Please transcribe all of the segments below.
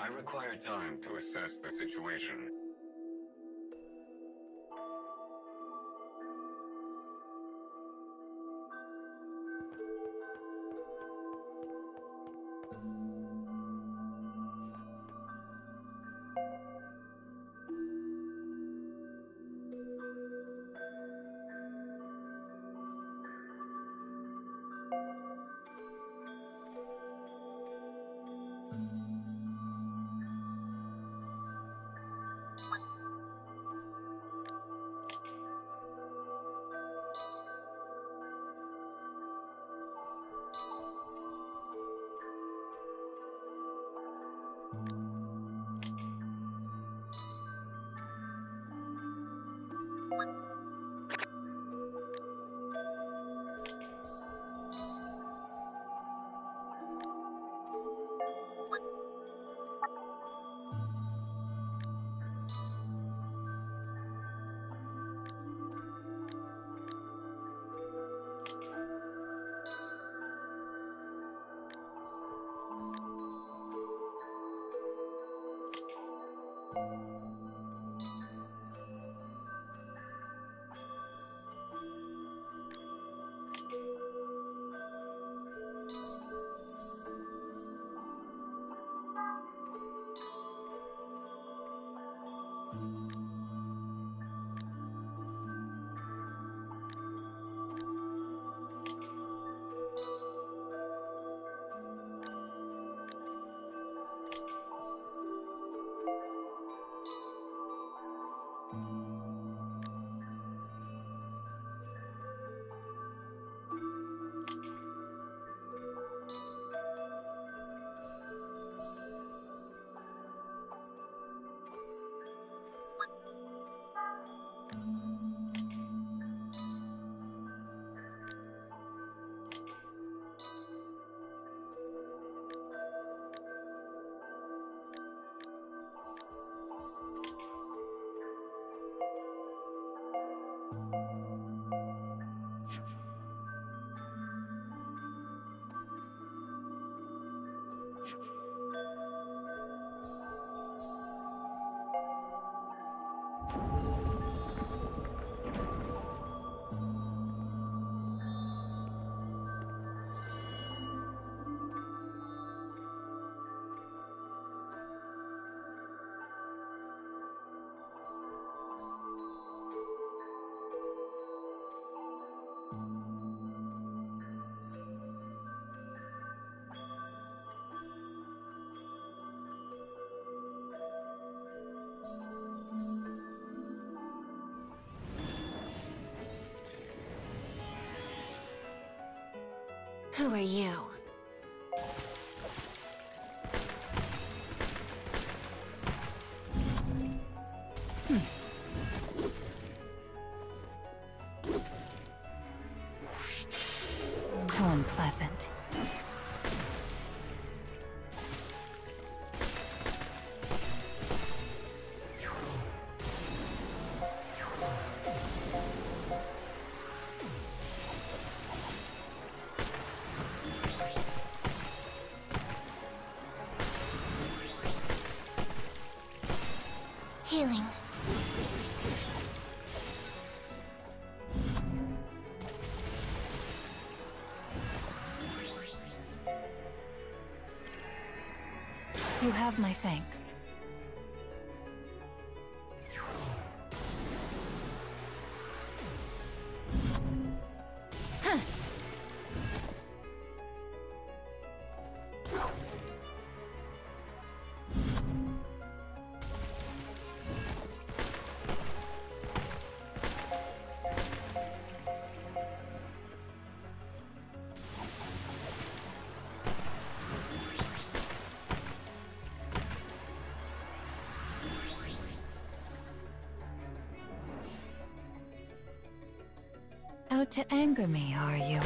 I require time to assess the situation. Who are you? How unpleasant. Healing. You have my thanks. Out to anger me, are you?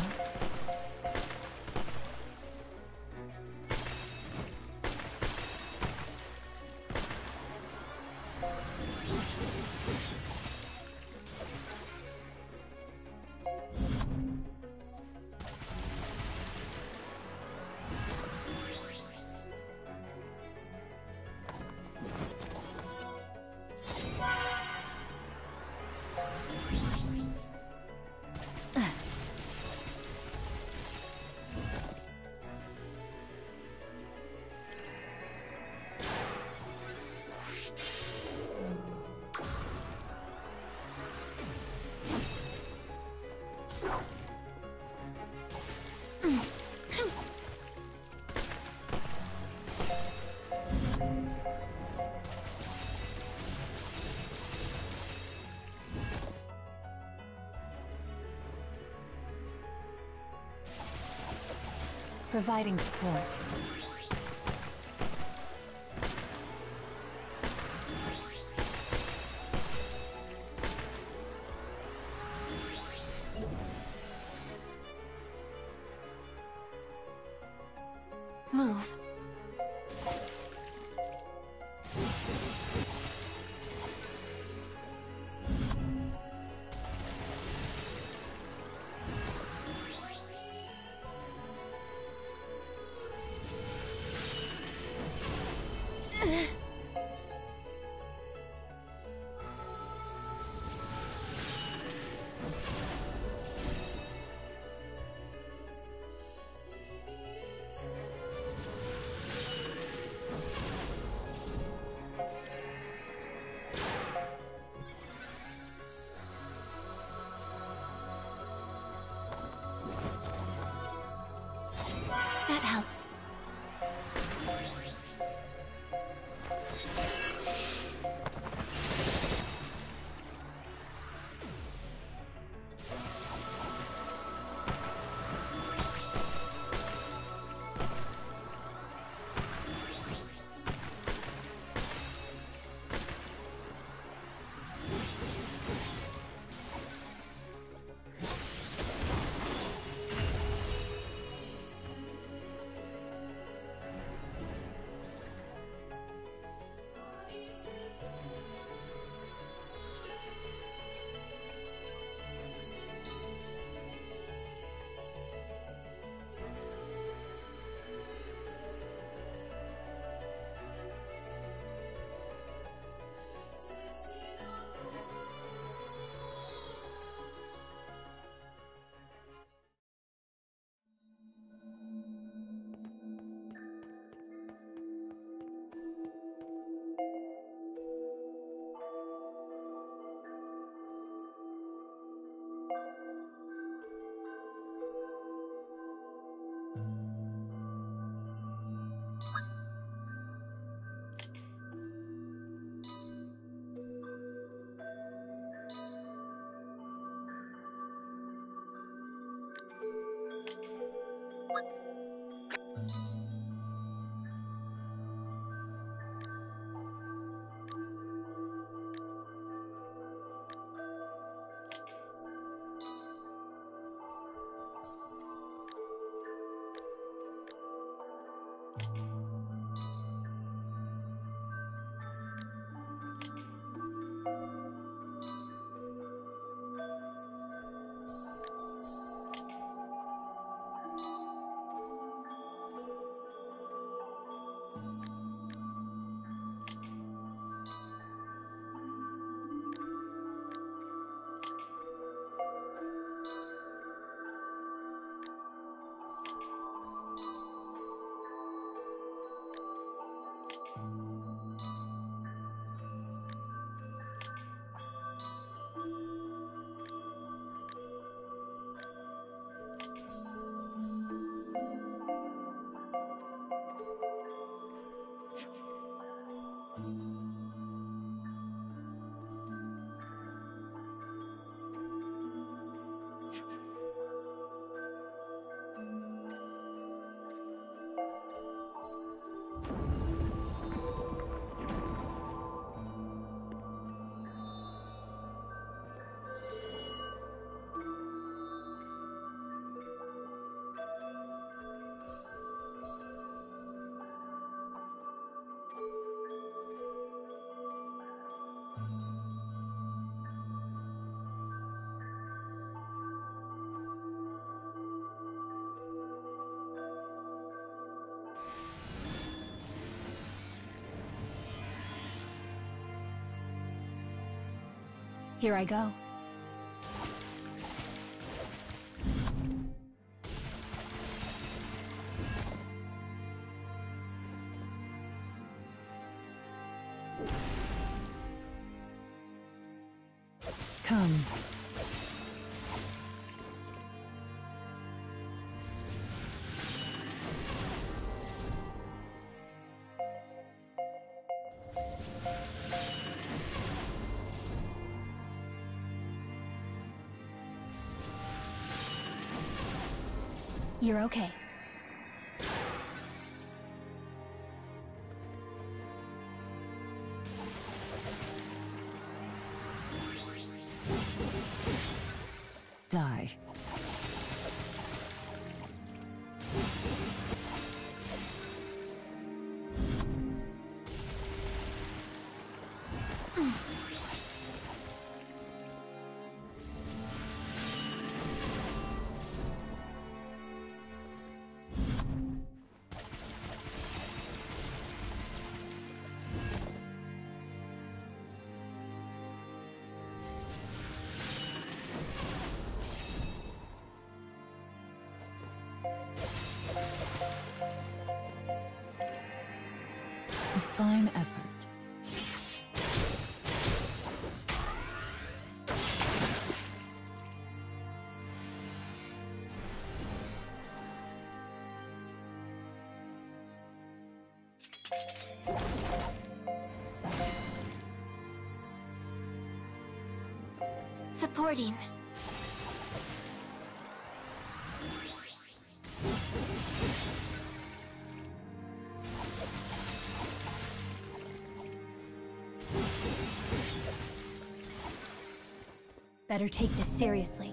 Providing support. Move. That helps. Here I go. Come. You're okay. die. A fine effort. Supporting. Better take this seriously.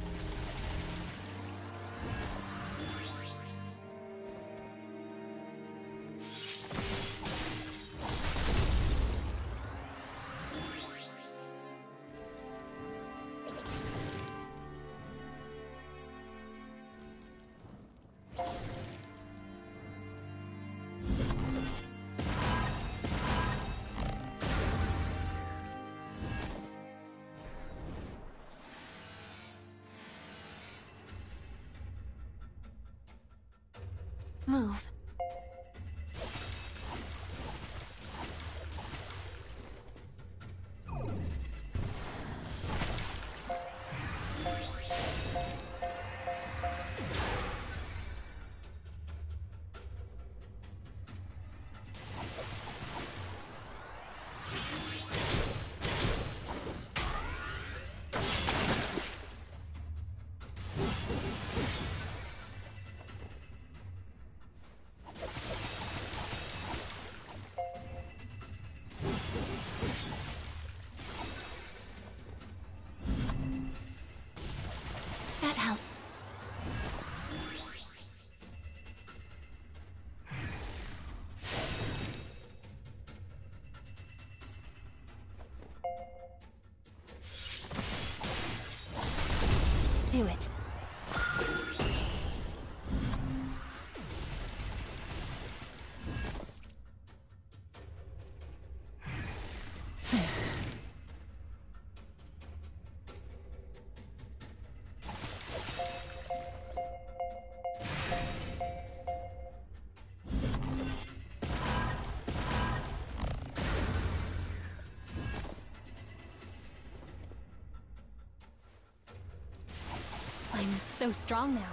Move. That helps. Do it. I'm so strong now.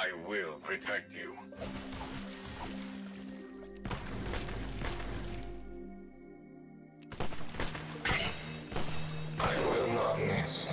I will protect you. I will not miss.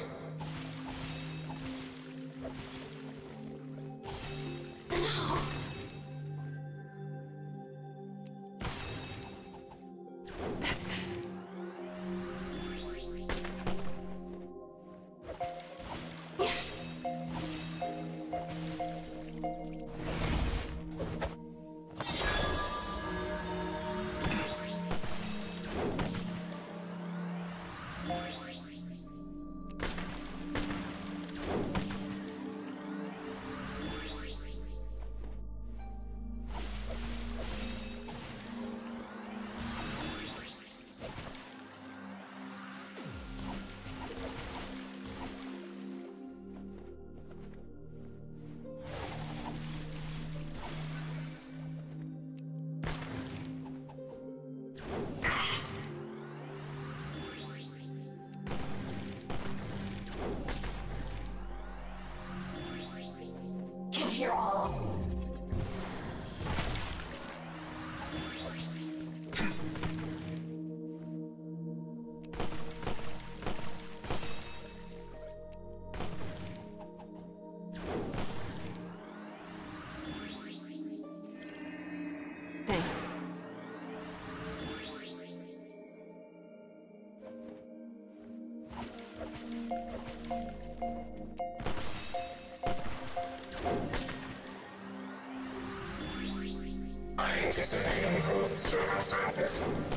You're all. Thanks. I anticipate improved circumstances.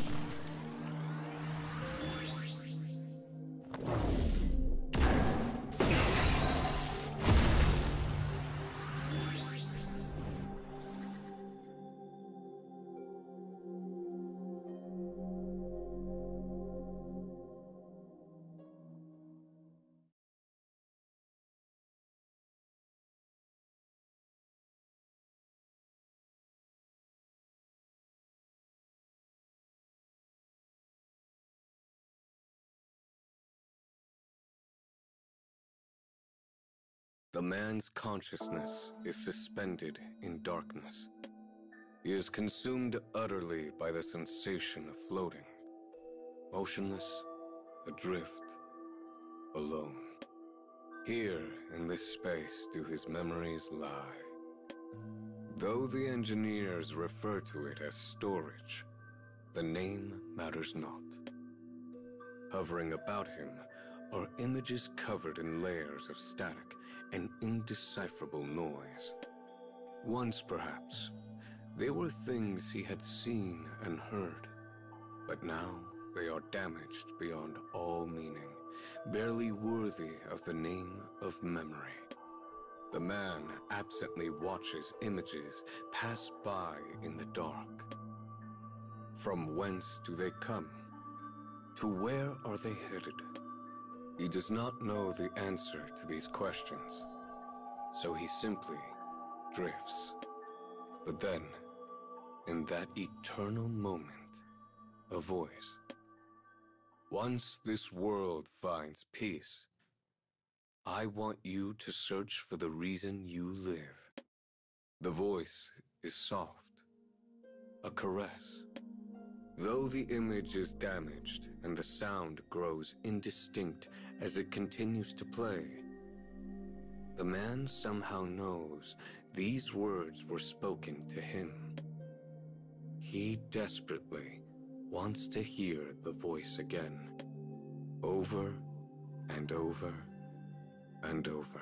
The man's consciousness is suspended in darkness. He is consumed utterly by the sensation of floating, motionless, adrift, alone. Here in this space do his memories lie. Though the engineers refer to it as storage, the name matters not. Hovering about him are images covered in layers of static and indecipherable noise. Once, perhaps, they were things he had seen and heard, but now they are damaged beyond all meaning, barely worthy of the name of memory. The man absently watches images pass by in the dark. From whence do they come? To where are they headed? He does not know the answer to these questions, so he simply drifts. But then, in that eternal moment, a voice. Once this world finds peace, I want you to search for the reason you live. The voice is soft, a caress. Though the image is damaged and the sound grows indistinct as it continues to play, the man somehow knows these words were spoken to him. He desperately wants to hear the voice again, over and over and over.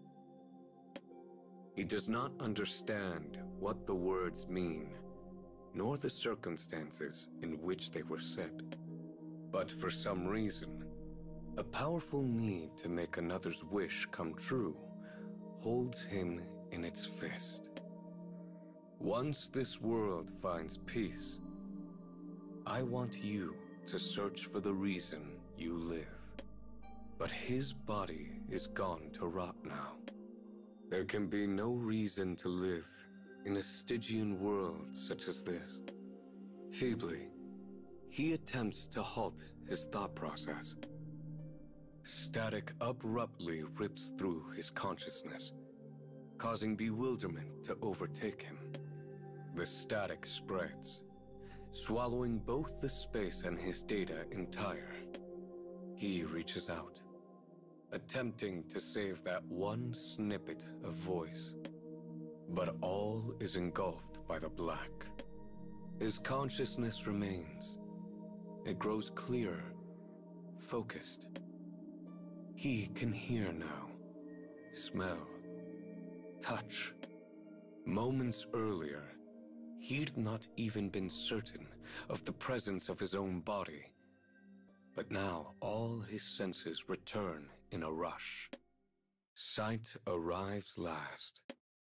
He does not understand what the words mean, nor the circumstances in which they were said. But for some reason, a powerful need to make another's wish come true holds him in its fist. Once this world finds peace, I want you to search for the reason you live. But his body is gone to rot now. There can be no reason to live in a Stygian world such as this. Feebly, he attempts to halt his thought process. Static abruptly rips through his consciousness, causing bewilderment to overtake him. The static spreads, swallowing both the space and his data entire. He reaches out, attempting to save that one snippet of voice. But all is engulfed by the black. His consciousness remains. It grows clearer, focused. He can hear now, smell, touch. Moments earlier, he'd not even been certain of the presence of his own body. But now all his senses return in a rush. Sight arrives last.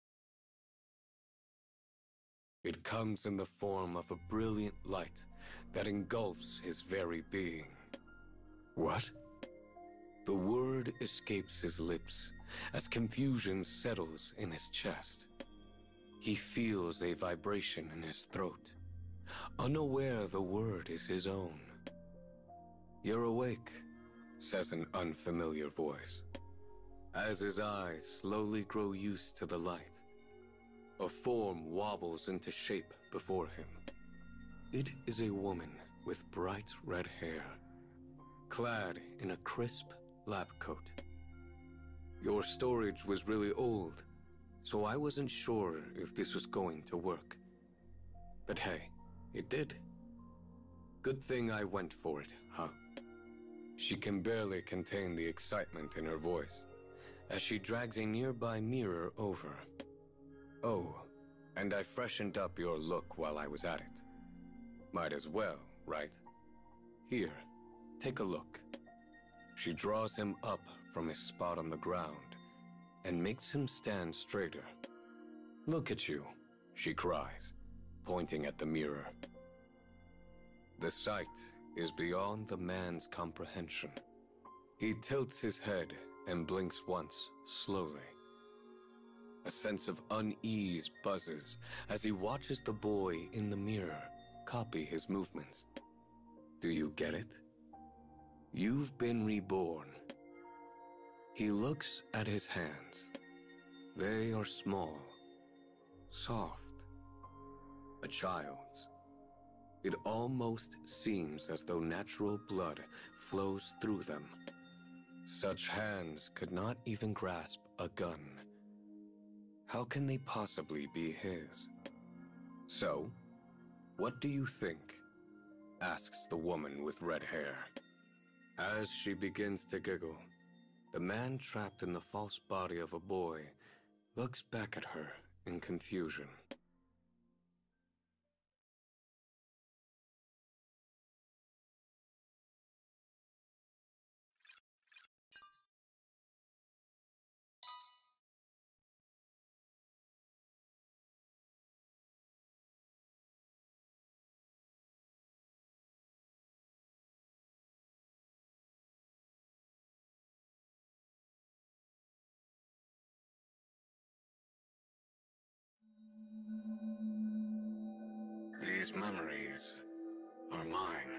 It comes in the form of a brilliant light that engulfs his very being. What? The word escapes his lips as confusion settles in his chest. He feels a vibration in his throat, unaware the word is his own. "You're awake," says an unfamiliar voice. As his eyes slowly grow used to the light, a form wobbles into shape before him. It is a woman with bright red hair, clad in a crisp lab coat. "Your storage was really old, so I wasn't sure if this was going to work. But hey, it did. Good thing I went for it, huh?" She can barely contain the excitement in her voice as she drags a nearby mirror over. "Oh, and I freshened up your look while I was at it. Might as well, right? Here, take a look." She draws him up from his spot on the ground and makes him stand straighter. "Look at you," she cries, pointing at the mirror. The sight is beyond the man's comprehension. He tilts his head and blinks once, slowly. A sense of unease buzzes as he watches the boy in the mirror copy his movements. Do you get it? You've been reborn. He looks at his hands. They are small, soft, a child's. It almost seems as though natural blood flows through them. Such hands could not even grasp a gun. How can they possibly be his? "So, what do you think?" asks the woman with red hair. As she begins to giggle, the man trapped in the false body of a boy looks back at her in confusion. These memories are mine.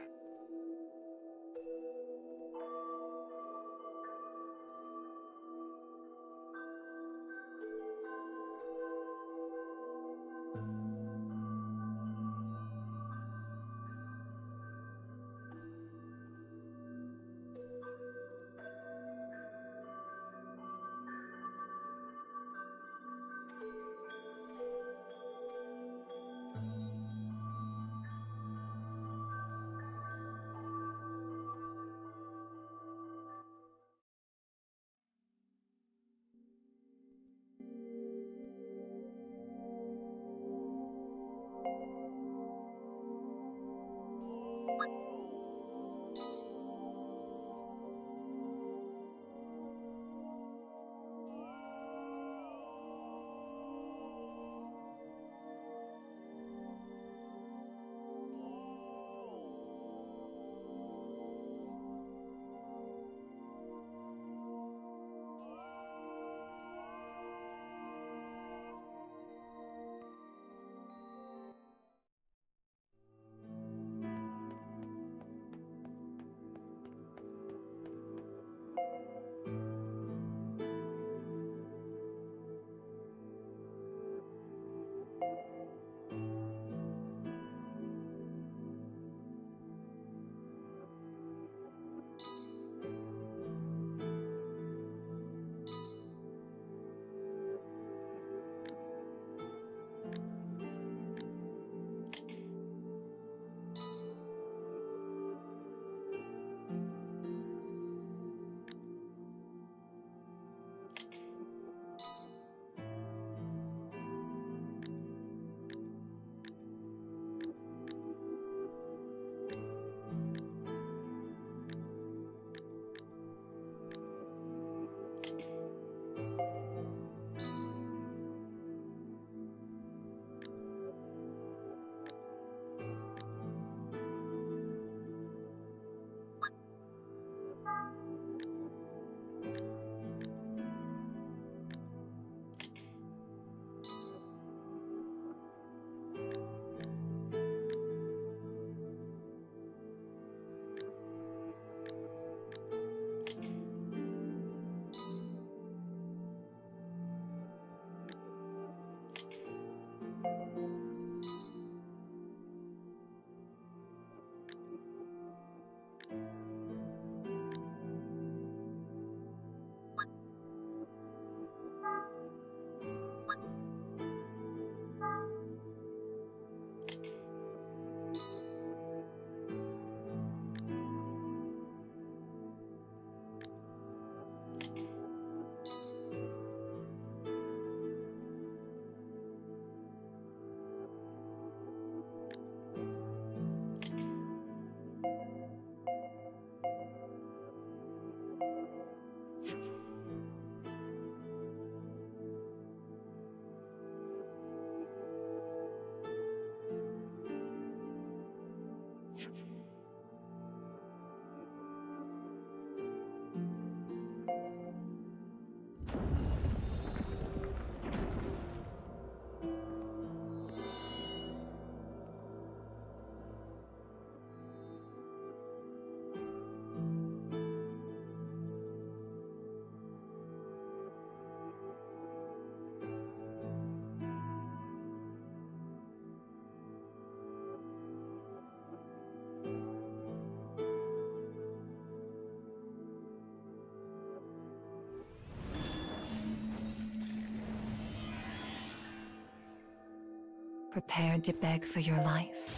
Prepared to beg for your life?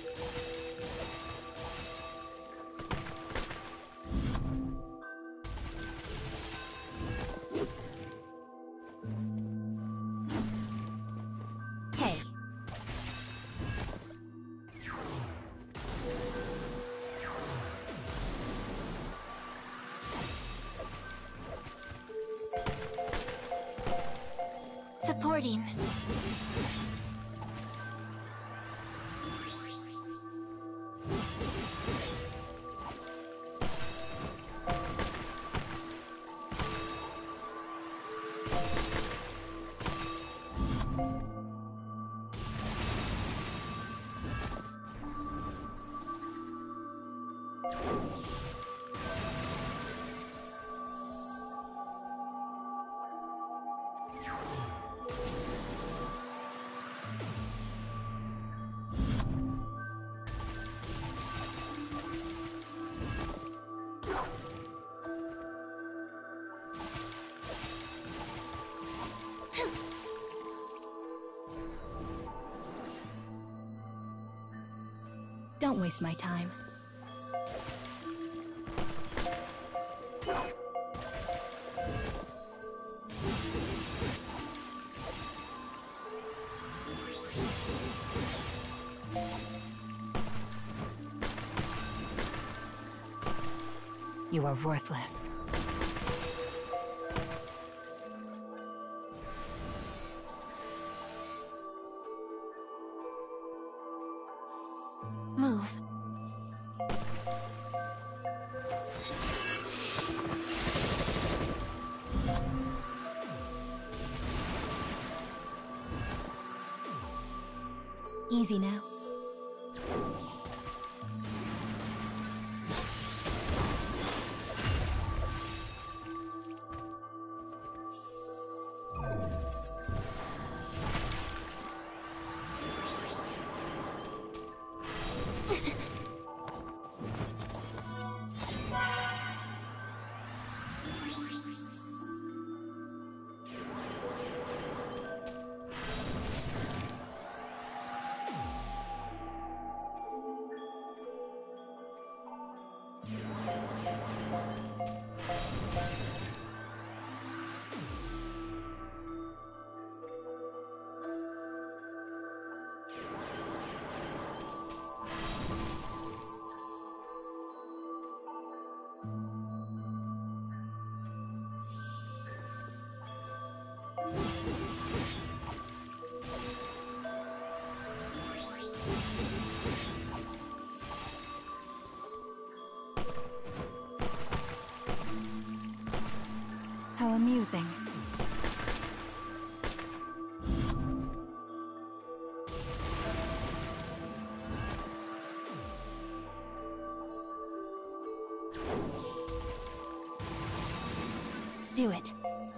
Hey. Supporting. Don't waste my time. You are worthless. Move. Easy now. do it.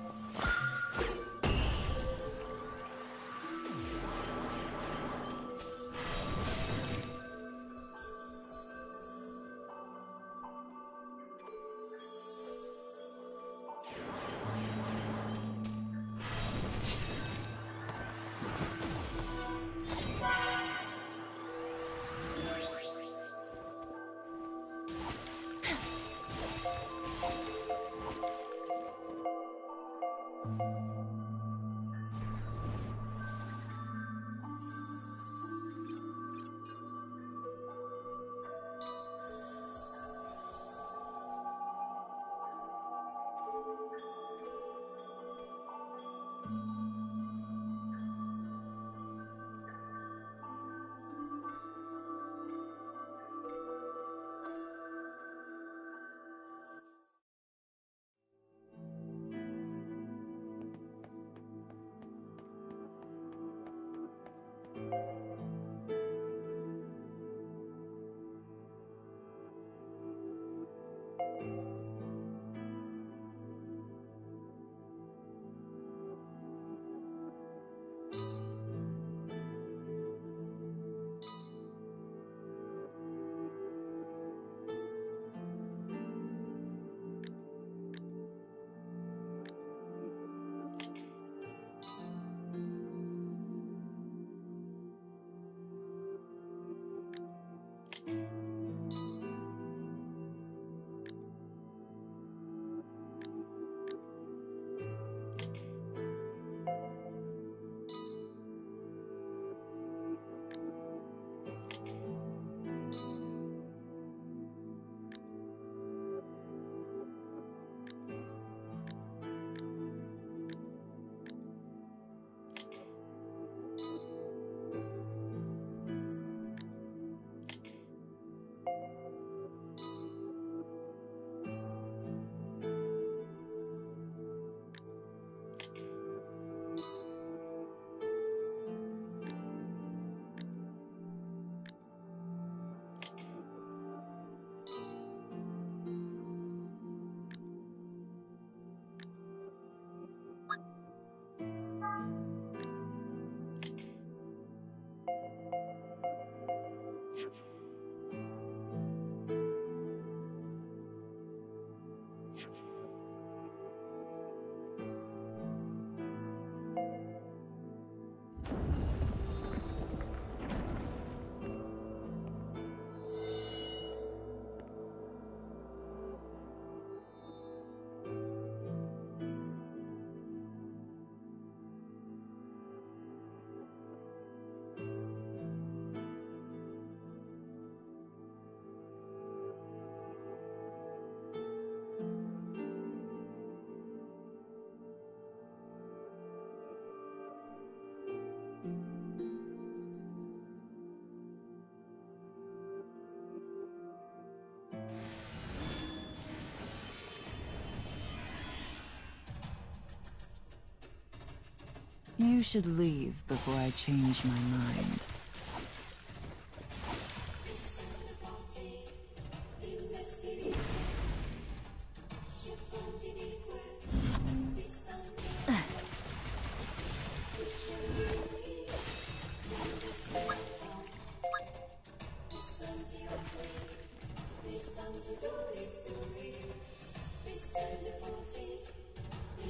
You should leave before I change my mind.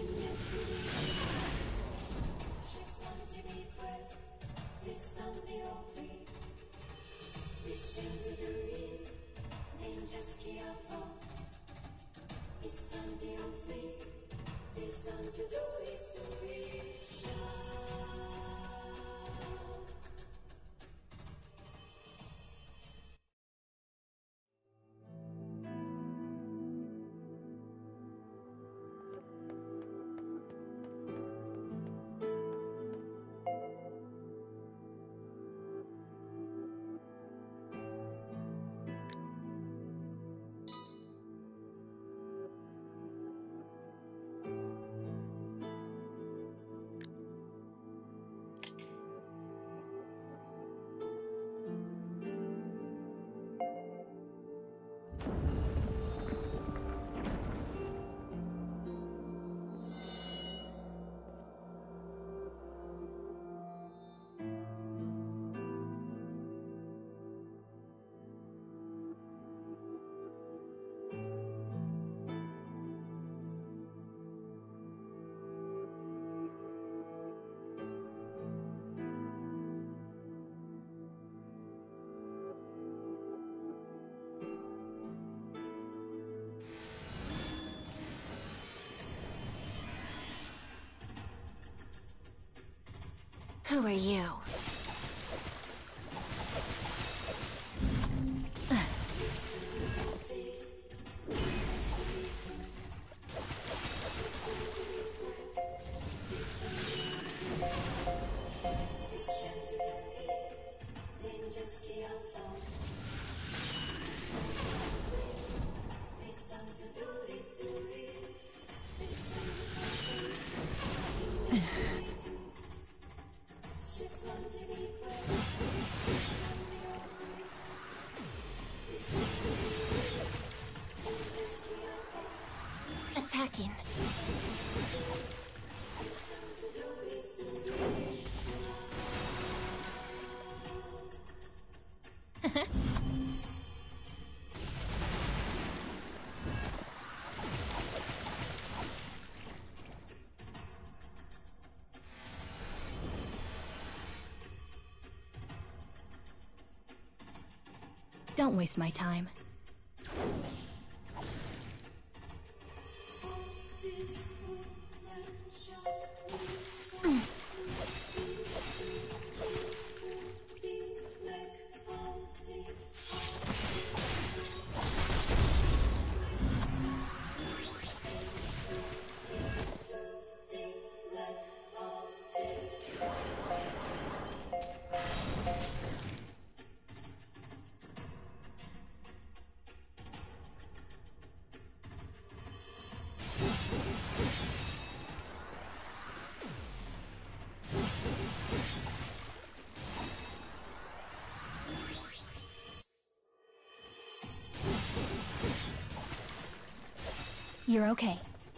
This Who are you? Attacking. Don't waste my time. You're okay.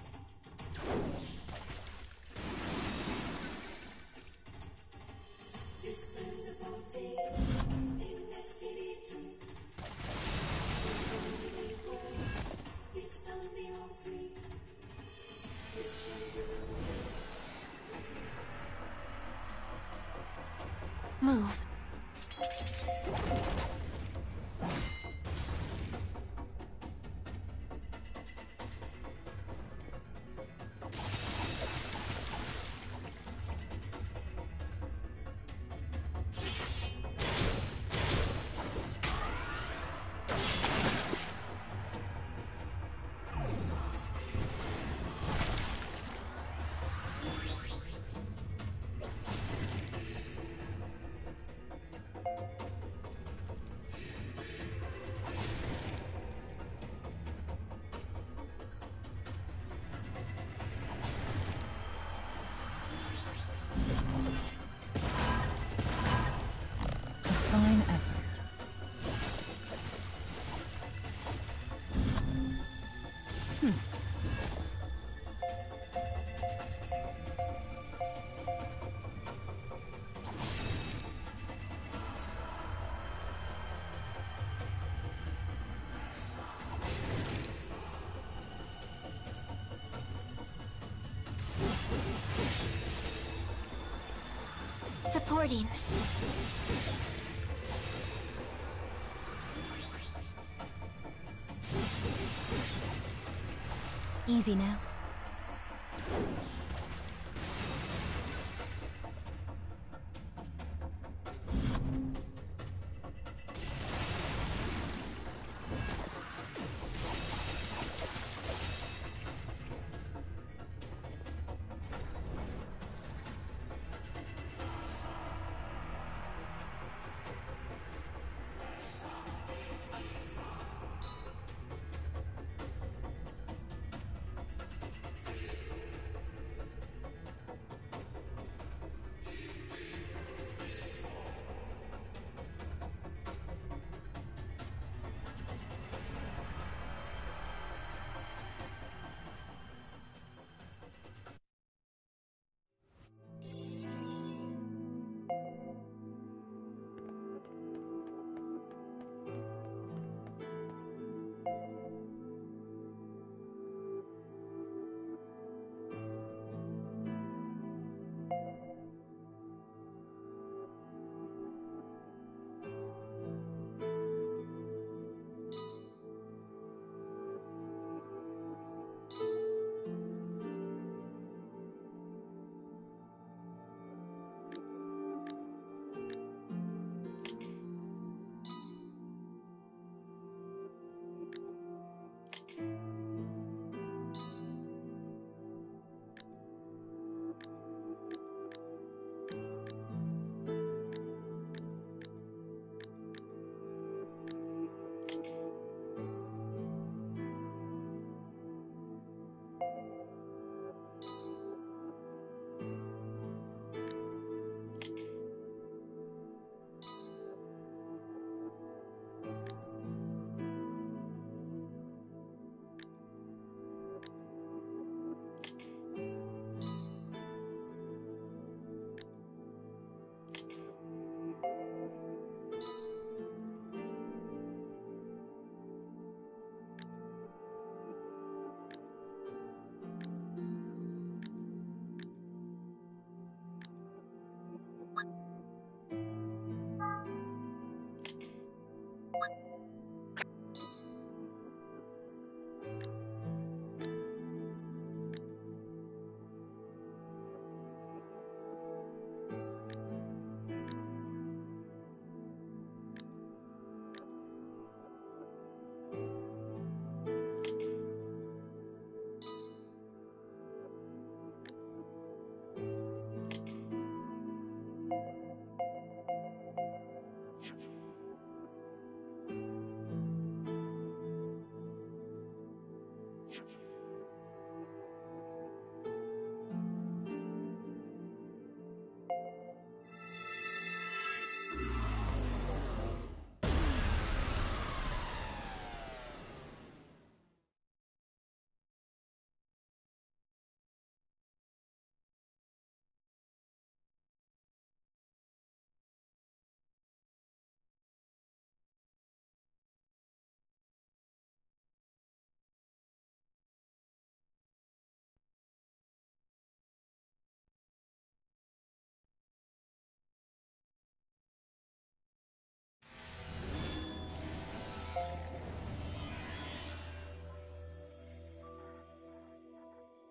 Move. Fine effort. Supporting. Easy now.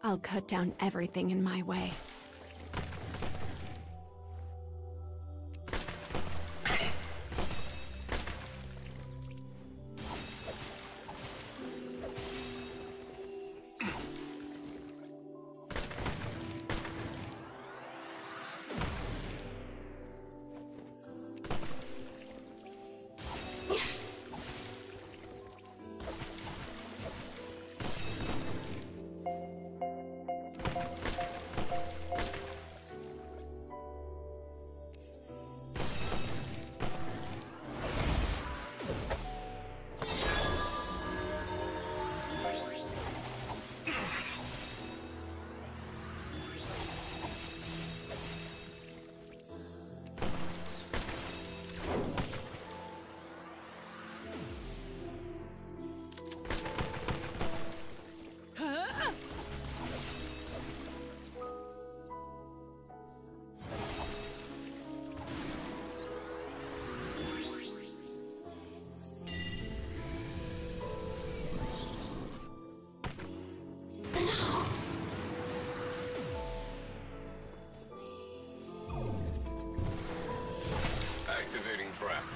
I'll cut down everything in my way. Activating trap.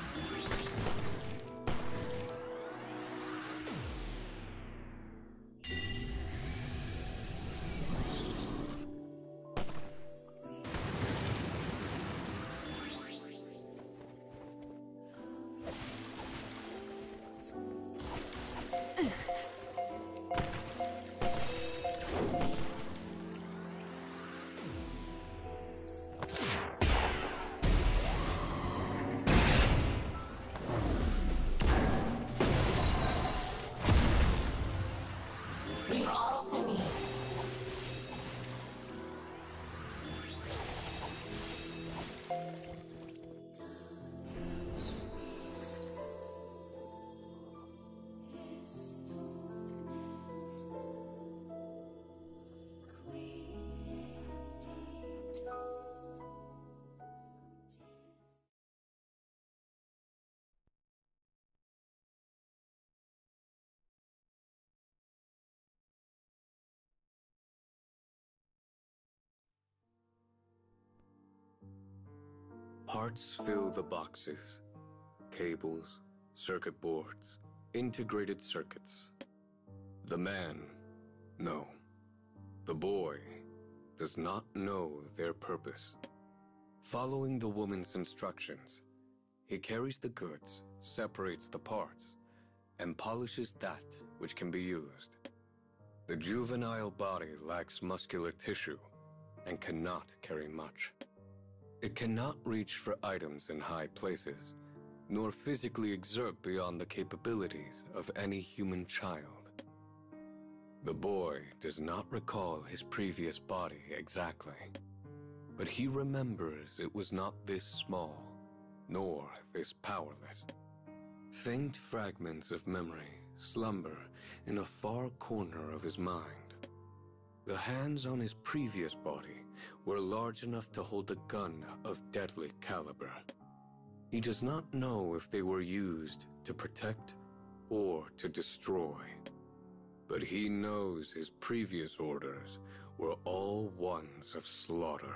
Parts fill the boxes. Cables, circuit boards, integrated circuits. The man, no. The boy does not know their purpose. Following the woman's instructions, he carries the goods, separates the parts, and polishes that which can be used. The juvenile body lacks muscular tissue and cannot carry much. It cannot reach for items in high places, nor physically exert beyond the capabilities of any human child. The boy does not recall his previous body exactly, but he remembers it was not this small, nor this powerless. Faint fragments of memory slumber in a far corner of his mind. The hands on his previous body were large enough to hold a gun of deadly caliber. He does not know if they were used to protect or to destroy, but he knows his previous orders were all ones of slaughter.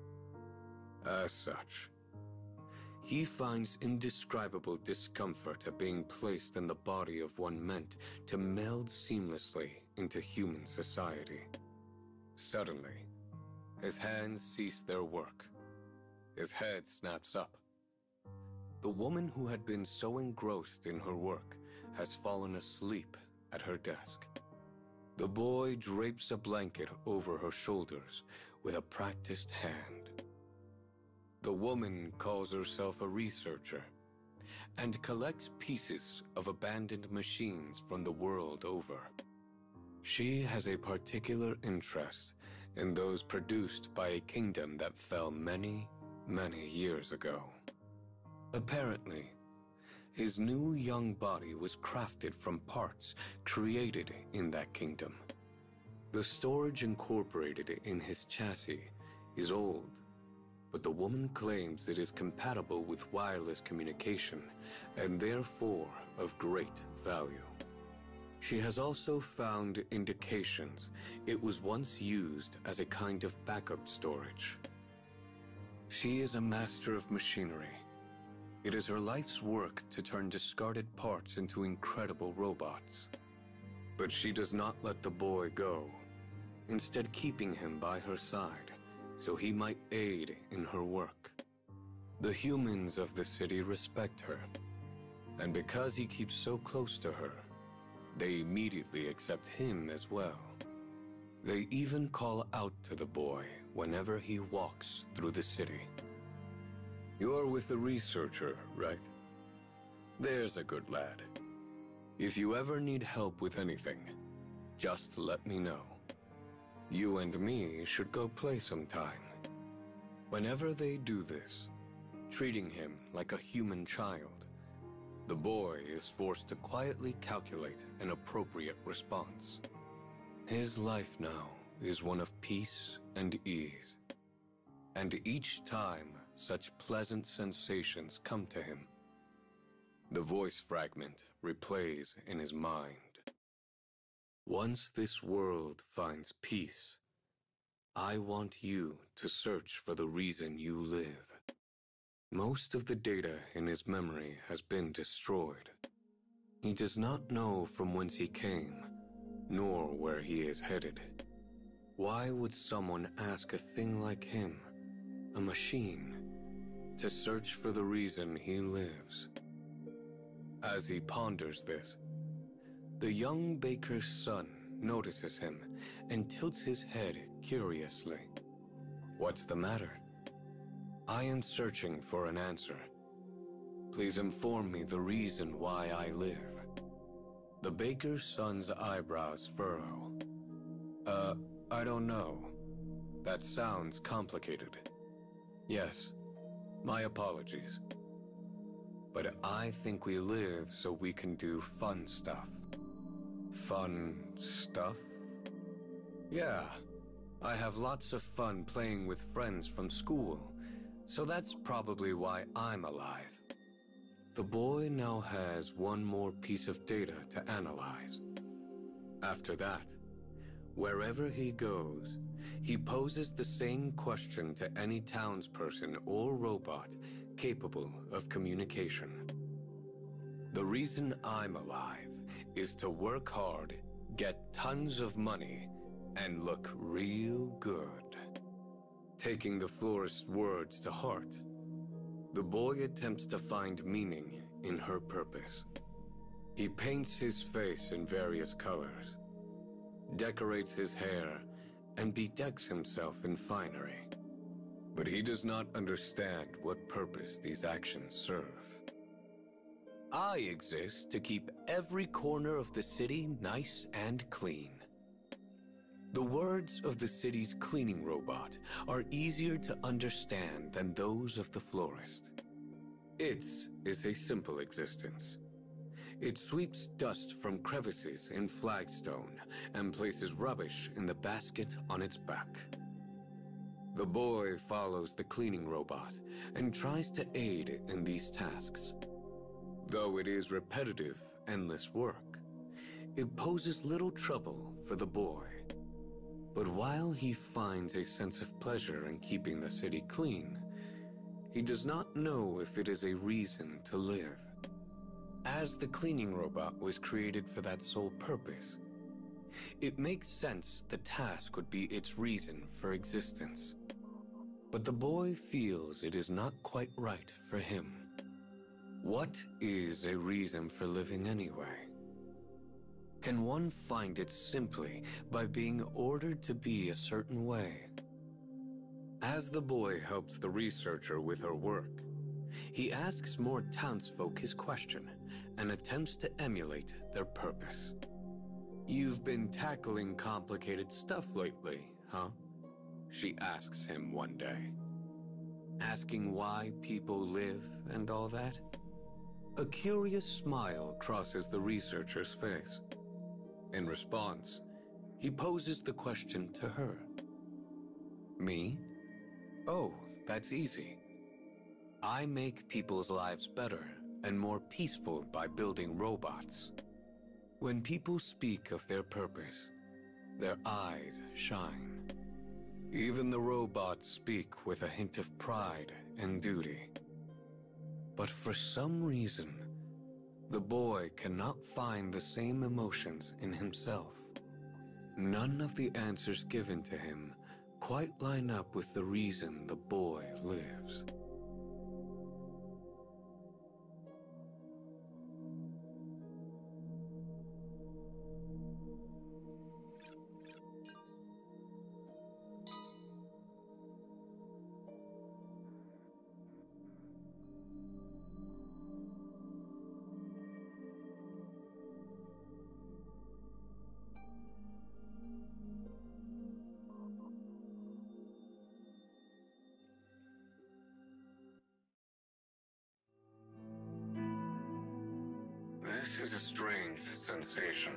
As such, he finds indescribable discomfort at being placed in the body of one meant to meld seamlessly into human society. Suddenly, his hands cease their work. His head snaps up. The woman who had been so engrossed in her work has fallen asleep at her desk. The boy drapes a blanket over her shoulders with a practiced hand. The woman calls herself a researcher and collects pieces of abandoned machines from the world over. She has a particular interest in those produced by a kingdom that fell many, many years ago. Apparently, his new young body was crafted from parts created in that kingdom. The storage incorporated in his chassis is old, but the woman claims it is compatible with wireless communication and therefore of great value. She has also found indications it was once used as a kind of backup storage. She is a master of machinery. It is her life's work to turn discarded parts into incredible robots. But she does not let the boy go, instead keeping him by her side so he might aid in her work. The humans of the city respect her, and because he keeps so close to her, they immediately accept him as well. They even call out to the boy whenever he walks through the city. You're with the researcher, right? There's a good lad. If you ever need help with anything, just let me know. You and me should go play sometime. Whenever they do this, treating him like a human child, the boy is forced to quietly calculate an appropriate response. His life now is one of peace and ease. And each time such pleasant sensations come to him, the voice fragment replays in his mind. Once this world finds peace, I want you to search for the reason you live. Most of the data in his memory has been destroyed. He does not know from whence he came, nor where he is headed. Why would someone ask a thing like him, a machine, to search for the reason he lives? As he ponders this, the young baker's son notices him and tilts his head curiously. What's the matter? I am searching for an answer. Please inform me the reason why I live. The baker's son's eyebrows furrow. I don't know. That sounds complicated. Yes, my apologies. But I think we live so we can do fun stuff. Fun stuff? Yeah, I have lots of fun playing with friends from school, so that's probably why I'm alive. The boy now has one more piece of data to analyze. After that, wherever he goes, he poses the same question to any townsperson or robot capable of communication. The reason I'm alive is to work hard, get tons of money, and look real good. Taking the florist's words to heart, the boy attempts to find meaning in her purpose. He paints his face in various colors, decorates his hair, and bedecks himself in finery. But he does not understand what purpose these actions serve. I exist to keep every corner of the city nice and clean. The words of the city's cleaning robot are easier to understand than those of the florist. Its is a simple existence. It sweeps dust from crevices in flagstone and places rubbish in the basket on its back. The boy follows the cleaning robot and tries to aid in these tasks. Though it is repetitive, endless work, it poses little trouble for the boy. But while he finds a sense of pleasure in keeping the city clean, he does not know if it is a reason to live. As the cleaning robot was created for that sole purpose, it makes sense the task would be its reason for existence. But the boy feels it is not quite right for him. What is a reason for living anyway? Can one find it simply by being ordered to be a certain way? As the boy helps the researcher with her work, he asks more townsfolk his question and attempts to emulate their purpose. You've been tackling complicated stuff lately, huh? She asks him one day. Asking why people live and all that? A curious smile crosses the researcher's face. In response, he poses the question to her. Me? Oh, that's easy. I make people's lives better and more peaceful by building robots. When people speak of their purpose, their eyes shine. Even the robots speak with a hint of pride and duty. But for some reason, the boy cannot find the same emotions in himself. None of the answers given to him quite line up with the reason the boy lives. This is a strange sensation.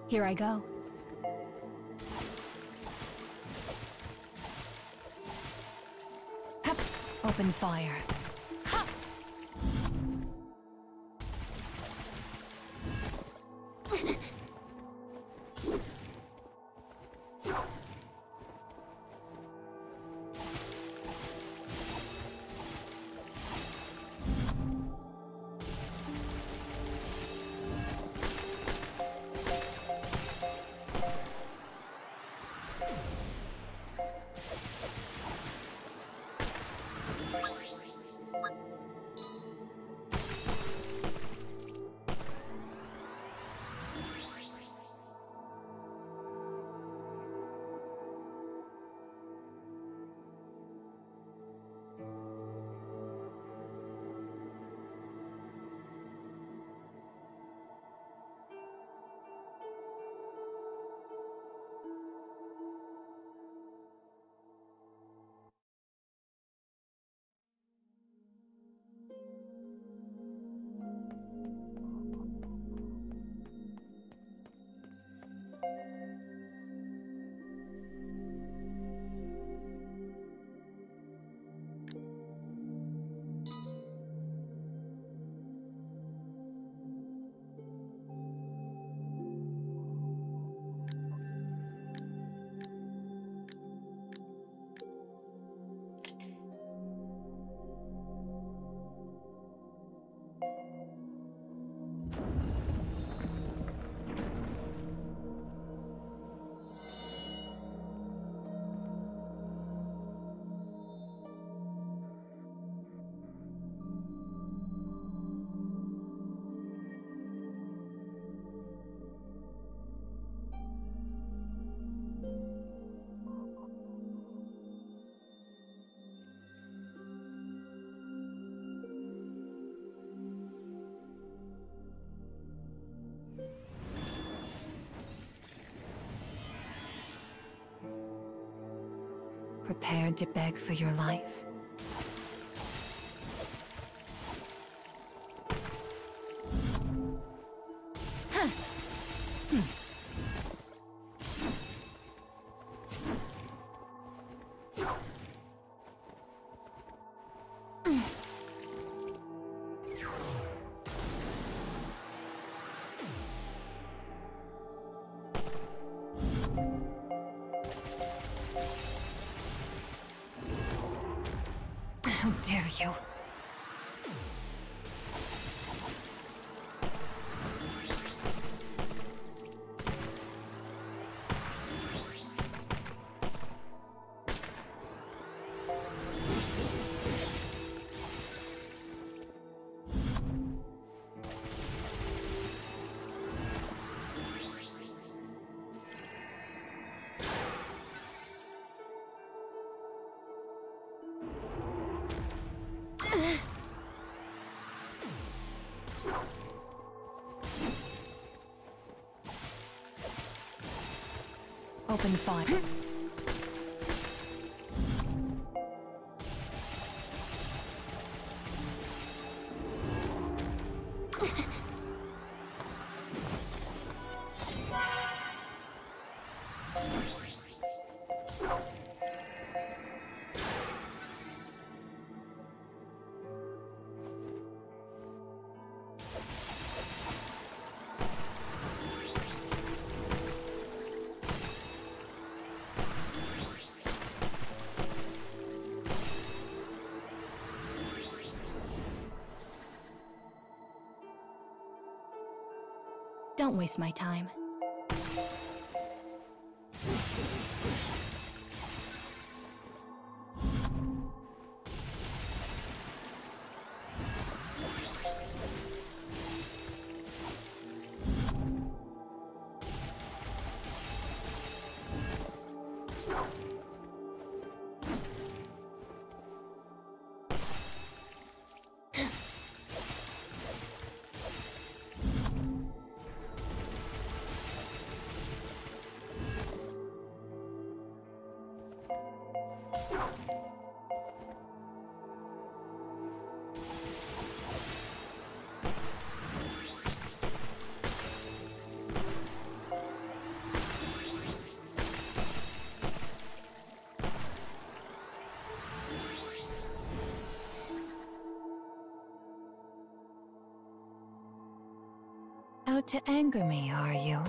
Here I go. Hup. Open fire. Prepare to beg for your life. How dare you! Open fire. Don't waste my time. out to anger me, are you?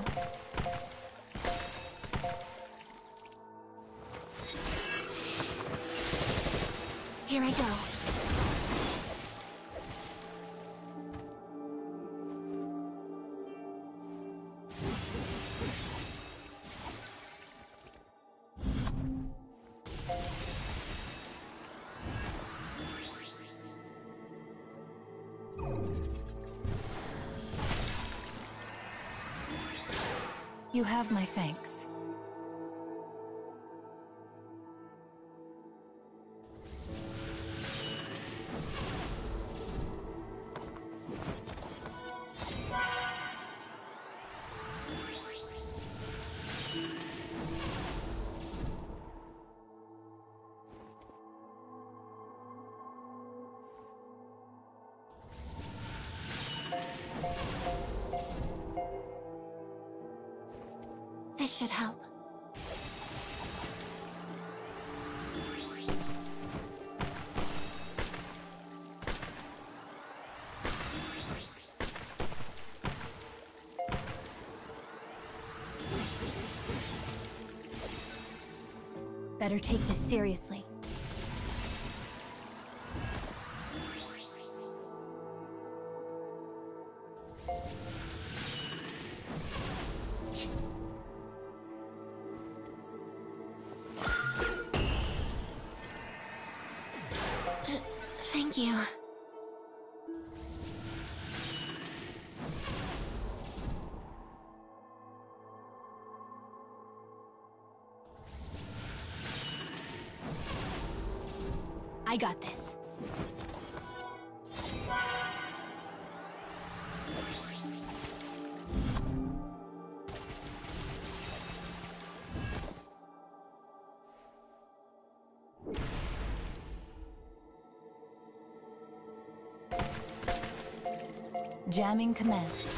Here I go. You have my thanks. This should help. Better take this seriously. Thank you. I got this. Jamming commenced.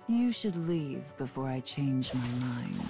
You should leave before I change my mind.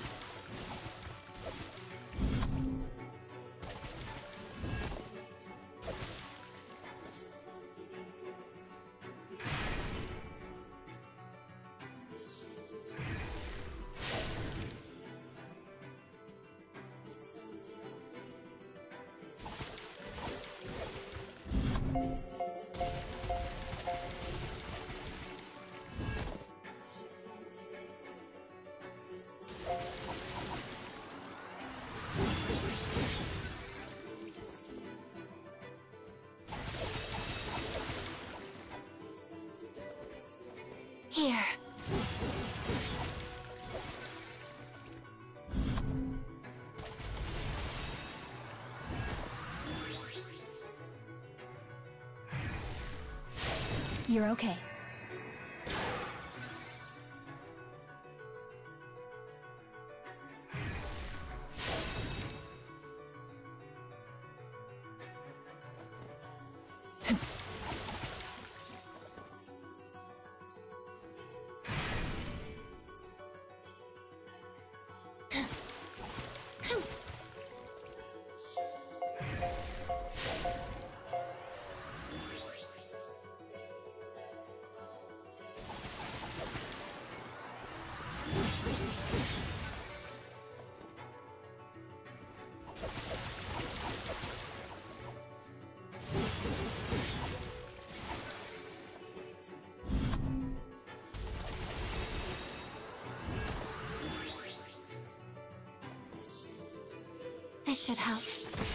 Here. You're okay. This should help.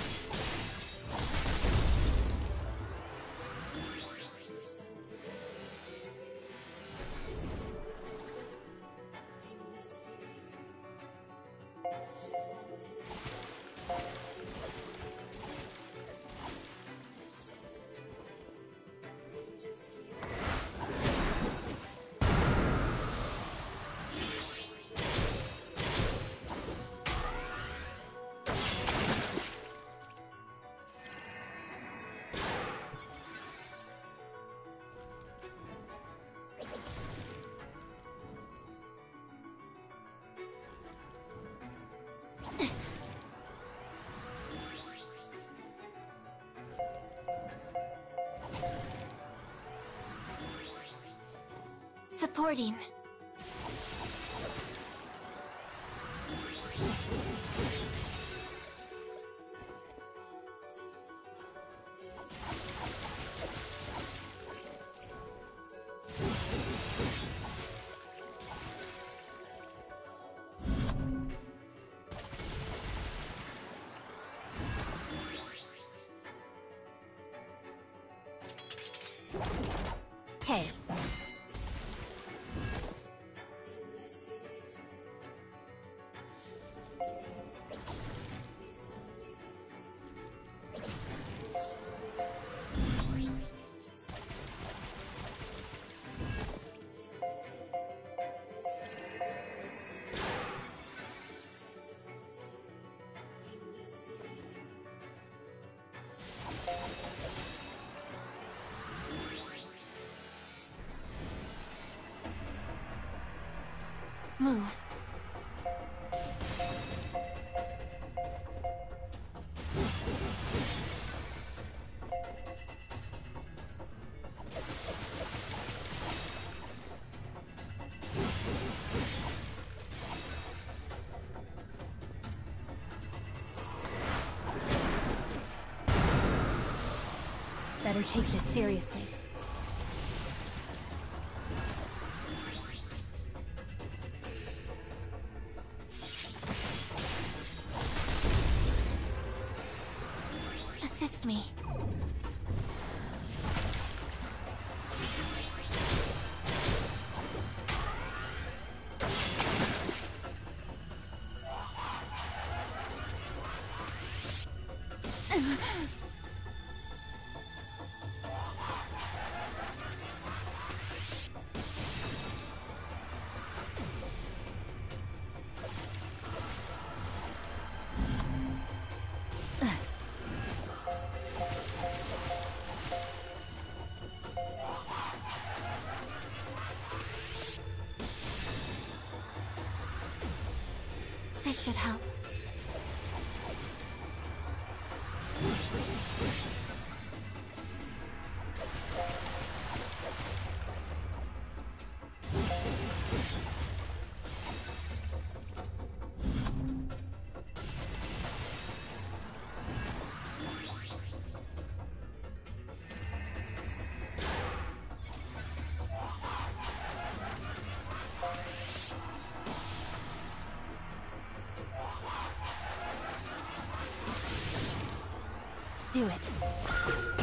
Supporting. Hey. Move. Better take this seriously. Assist me. This should help. Do it.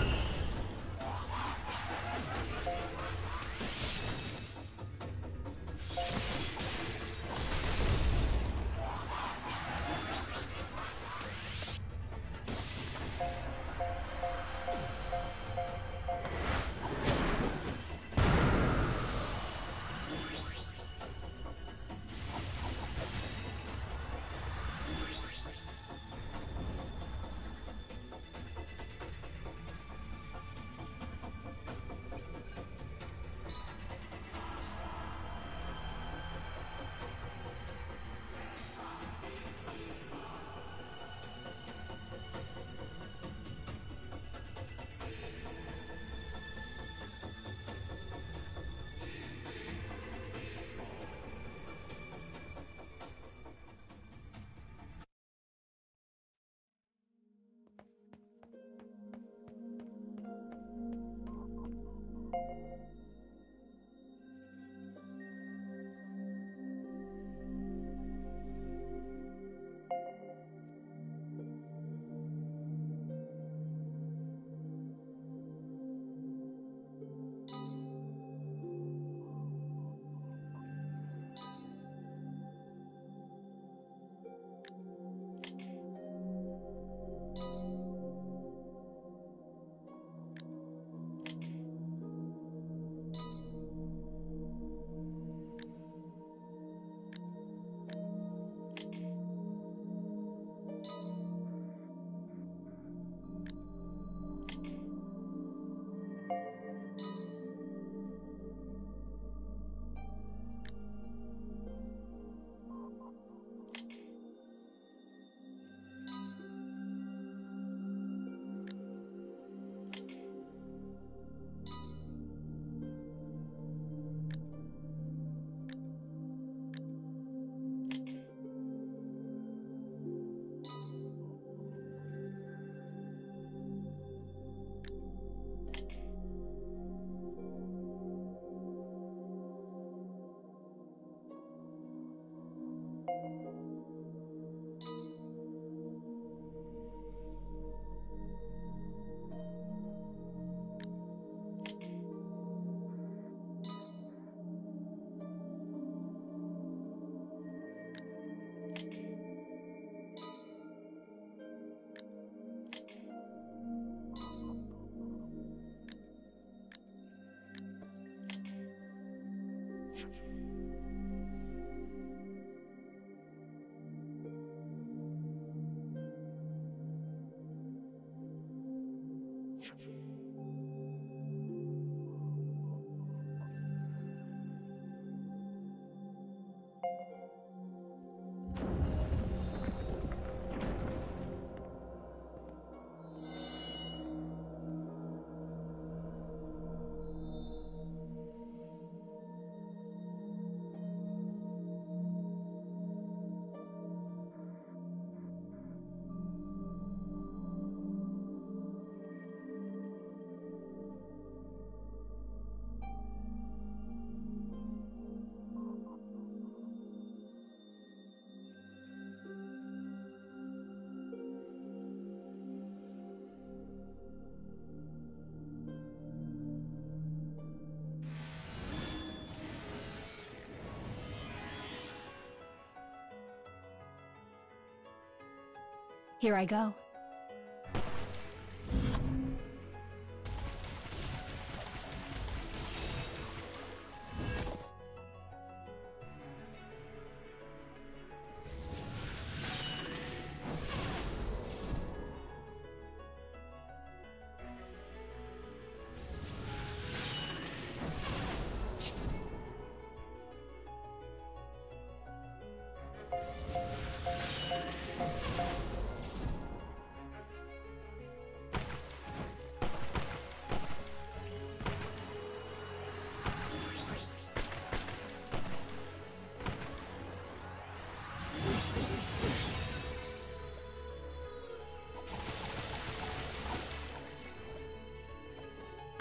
Here I go.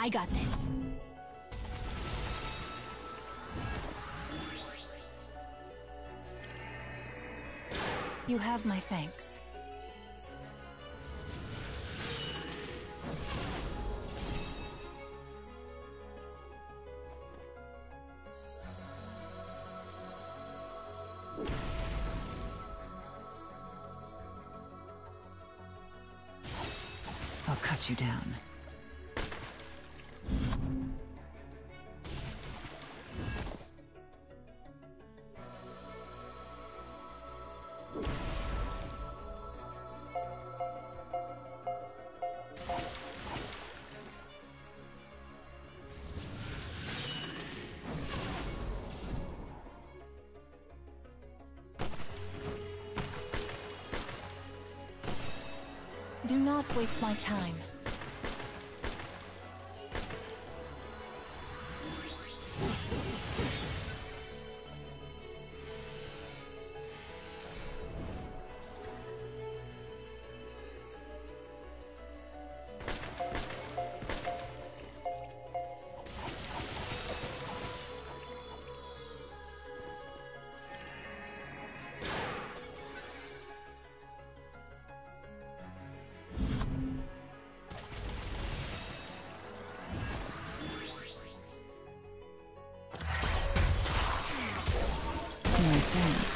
I got this. You have my thanks. I'll cut you down. Do not waste my time. My thanks.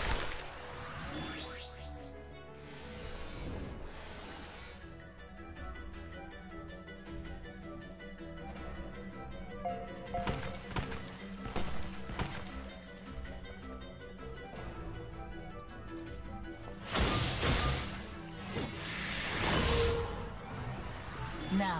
Now.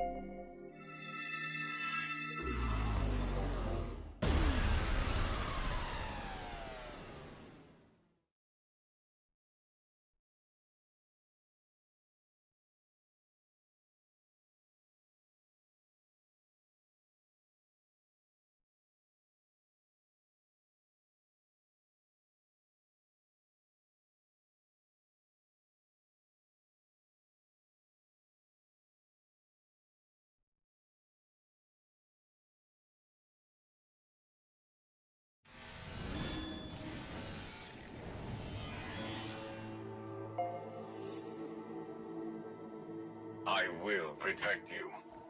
I will protect you.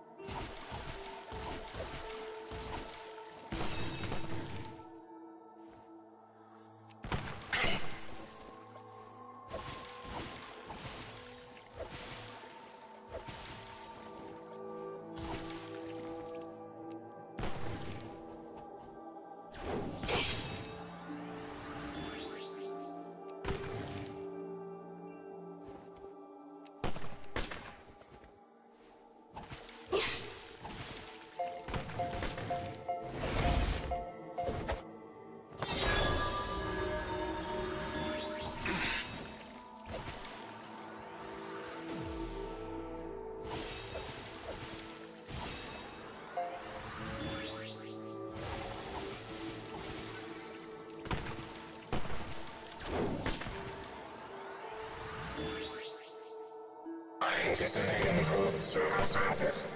I anticipate improved circumstances.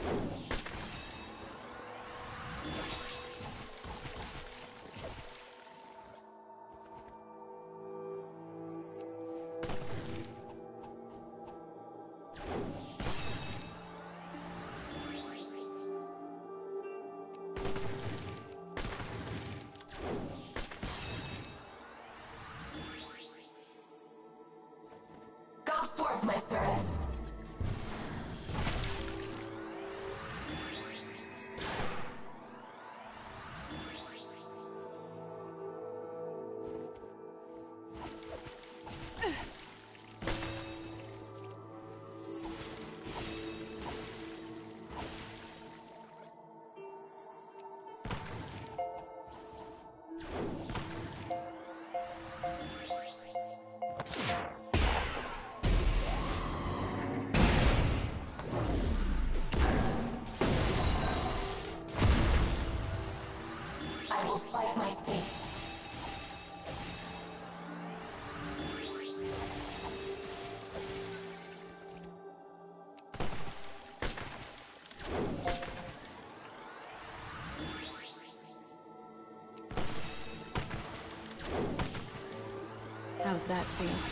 Go forth, my servant! I will fight my fate. How's that feel?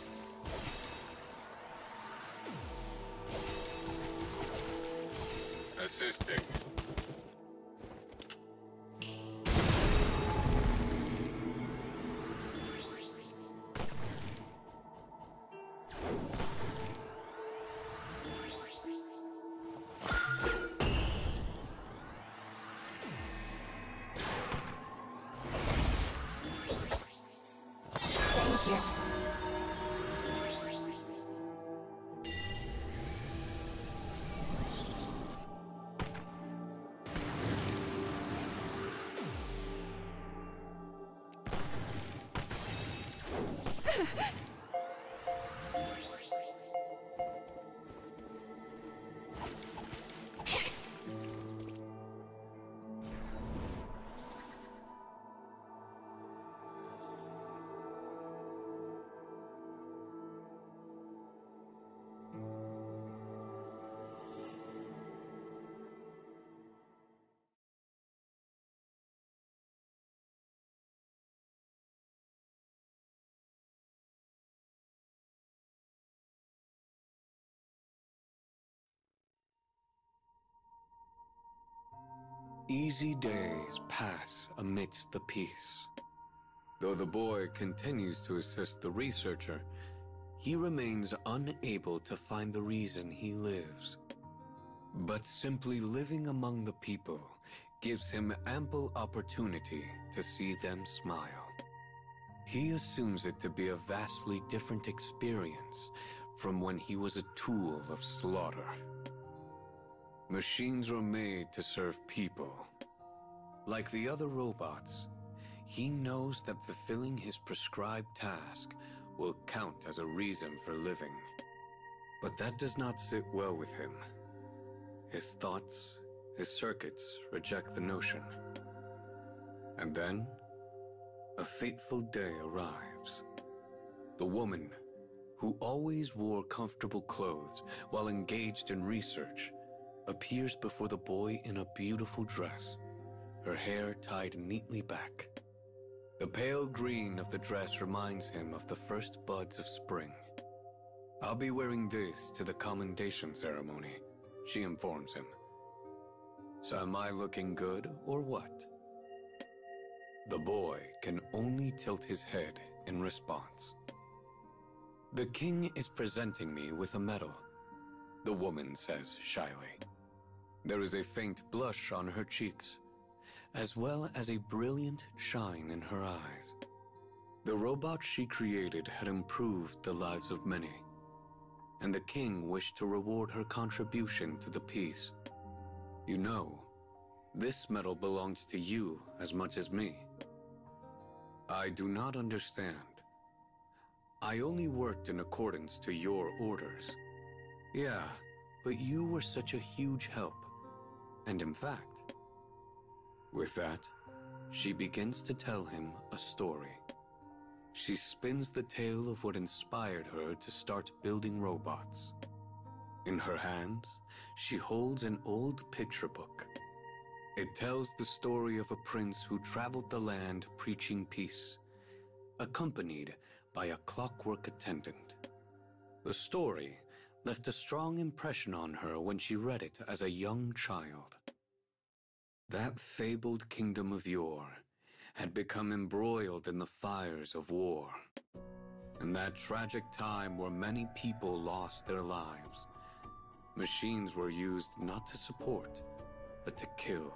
Assisting. Thank you. Easy days pass amidst the peace. Though the boy continues to assist the researcher, he remains unable to find the reason he lives. But simply living among the people gives him ample opportunity to see them smile. He assumes it to be a vastly different experience from when he was a tool of slaughter. Machines were made to serve people. Like the other robots, he knows that fulfilling his prescribed task will count as a reason for living. But that does not sit well with him. His thoughts, his circuits reject the notion. And then, a fateful day arrives. The woman, who always wore comfortable clothes while engaged in research, appears before the boy in a beautiful dress, her hair tied neatly back. The pale green of the dress reminds him of the first buds of spring. "I'll be wearing this to the commendation ceremony," she informs him. "So am I looking good or what?" The boy can only tilt his head in response. "The king is presenting me with a medal," the woman says shyly. There is a faint blush on her cheeks, as well as a brilliant shine in her eyes. The robot she created had improved the lives of many, and the king wished to reward her contribution to the peace. "You know, this medal belongs to you as much as me." "I do not understand. I only worked in accordance to your orders." "Yeah, but you were such a huge help. And in fact..." With that, she begins to tell him a story. She spins the tale of what inspired her to start building robots. In her hands, she holds an old picture book. It tells the story of a prince who traveled the land preaching peace, accompanied by a clockwork attendant. The story left a strong impression on her when she read it as a young child. That fabled kingdom of yore had become embroiled in the fires of war. In that tragic time where many people lost their lives, machines were used not to support, but to kill.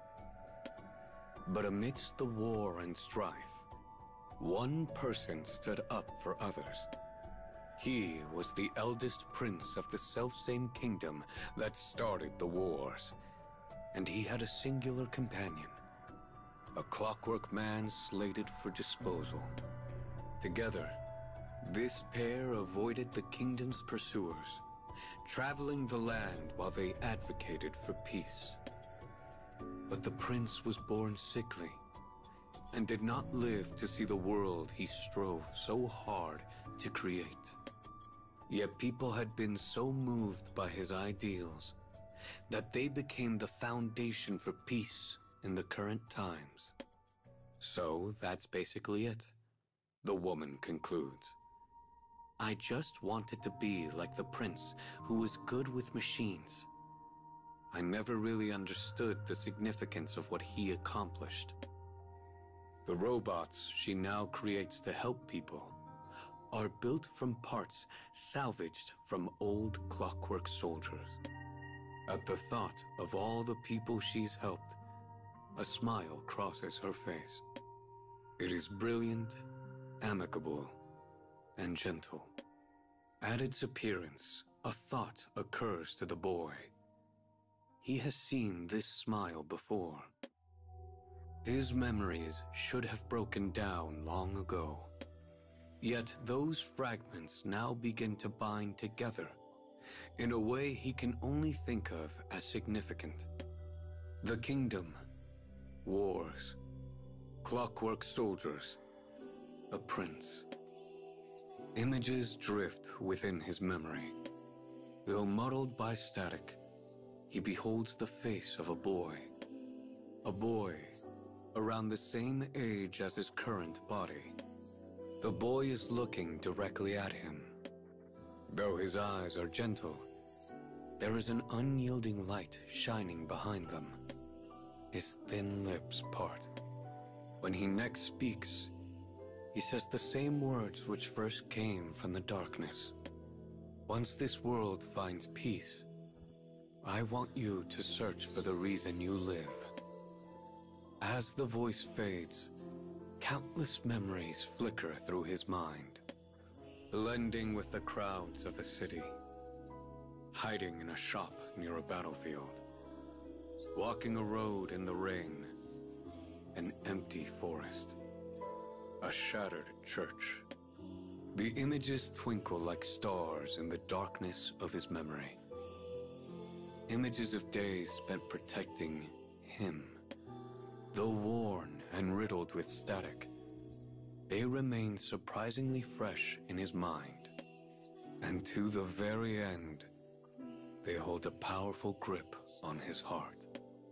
But amidst the war and strife, one person stood up for others. He was the eldest prince of the selfsame kingdom that started the wars, and he had a singular companion, a clockwork man slated for disposal. Together, this pair avoided the kingdom's pursuers, traveling the land while they advocated for peace. But the prince was born sickly, and did not live to see the world he strove so hard to create. Yet people had been so moved by his ideals that they became the foundation for peace in the current times. So that's basically it, the woman concludes. I just wanted to be like the prince who was good with machines. I never really understood the significance of what he accomplished. The robots she now creates to help people are built from parts salvaged from old clockwork soldiers. At the thought of all the people she's helped, a smile crosses her face. It is brilliant, amicable, and gentle. At its appearance, a thought occurs to the boy. He has seen this smile before. His memories should have broken down long ago. Yet those fragments now begin to bind together in a way he can only think of as significant. The kingdom, wars, clockwork soldiers, a prince. Images drift within his memory. Though muddled by static, he beholds the face of a boy around the same age as his current body. The boy is looking directly at him. Though his eyes are gentle, there is an unyielding light shining behind them. His thin lips part. When he next speaks, he says the same words which first came from the darkness. Once this world finds peace, I want you to search for the reason you live. As the voice fades, countless memories flicker through his mind, blending with the crowds of a city. hiding in a shop near a battlefield, walking a road in the rain, an empty forest, a shattered church. The images twinkle like stars in the darkness of his memory. Images of days spent protecting him. Though worn and riddled with static, they remain surprisingly fresh in his mind. And to the very end, they hold a powerful grip on his heart.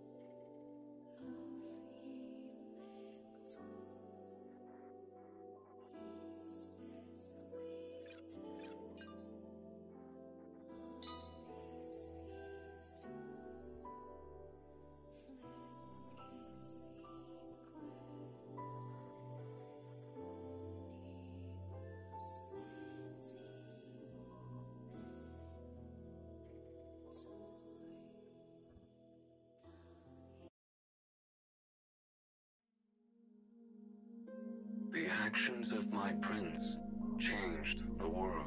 The actions of my prince changed the world.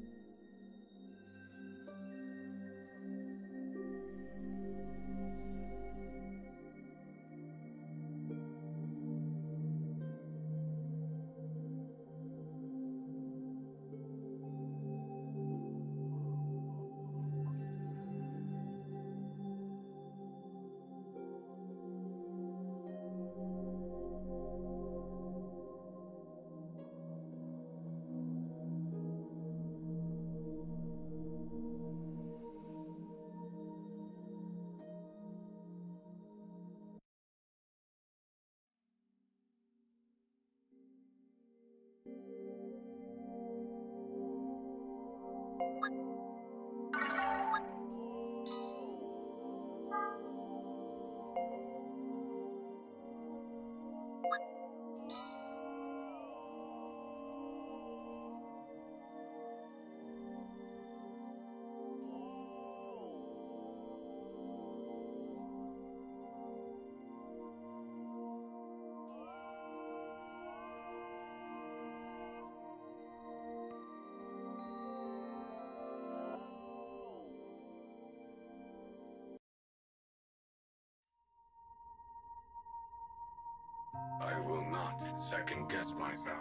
I will not second guess myself.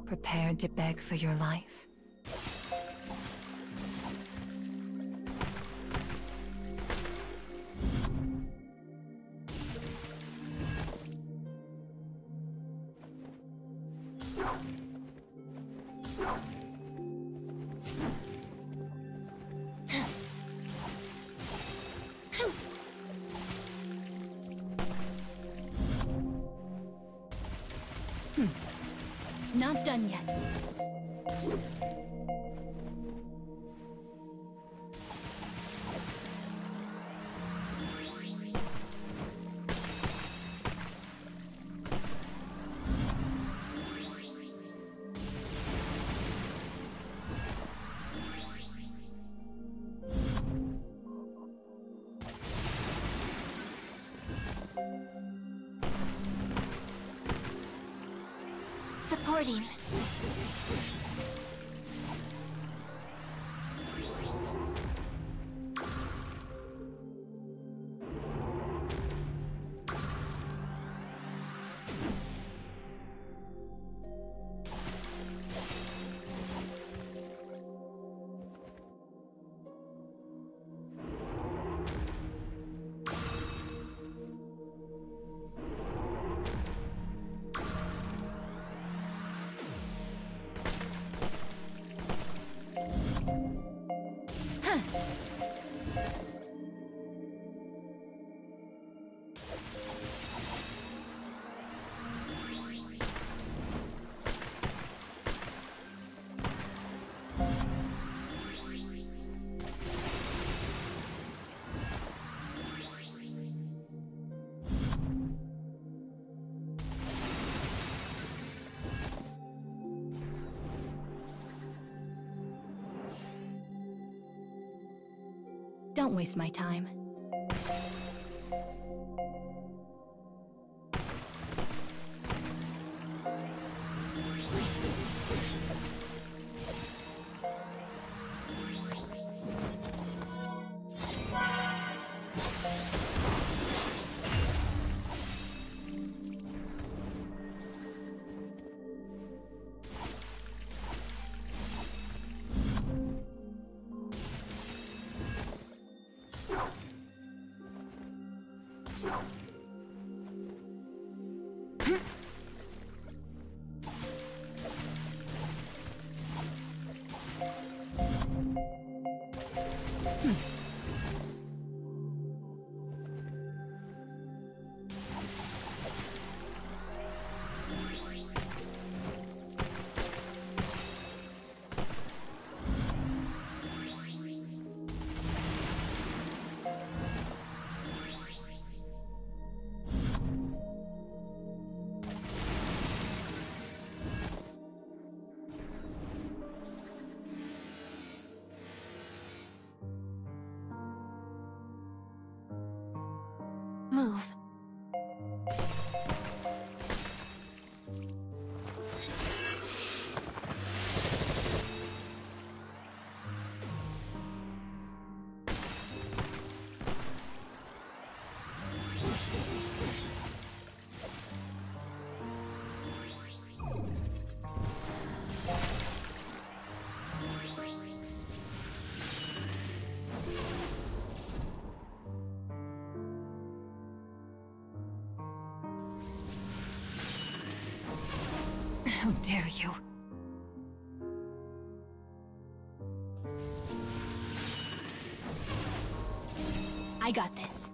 Prepared to beg for your life? Not done yet. Supporting. Don't waste my time. Move. How dare you? I got this.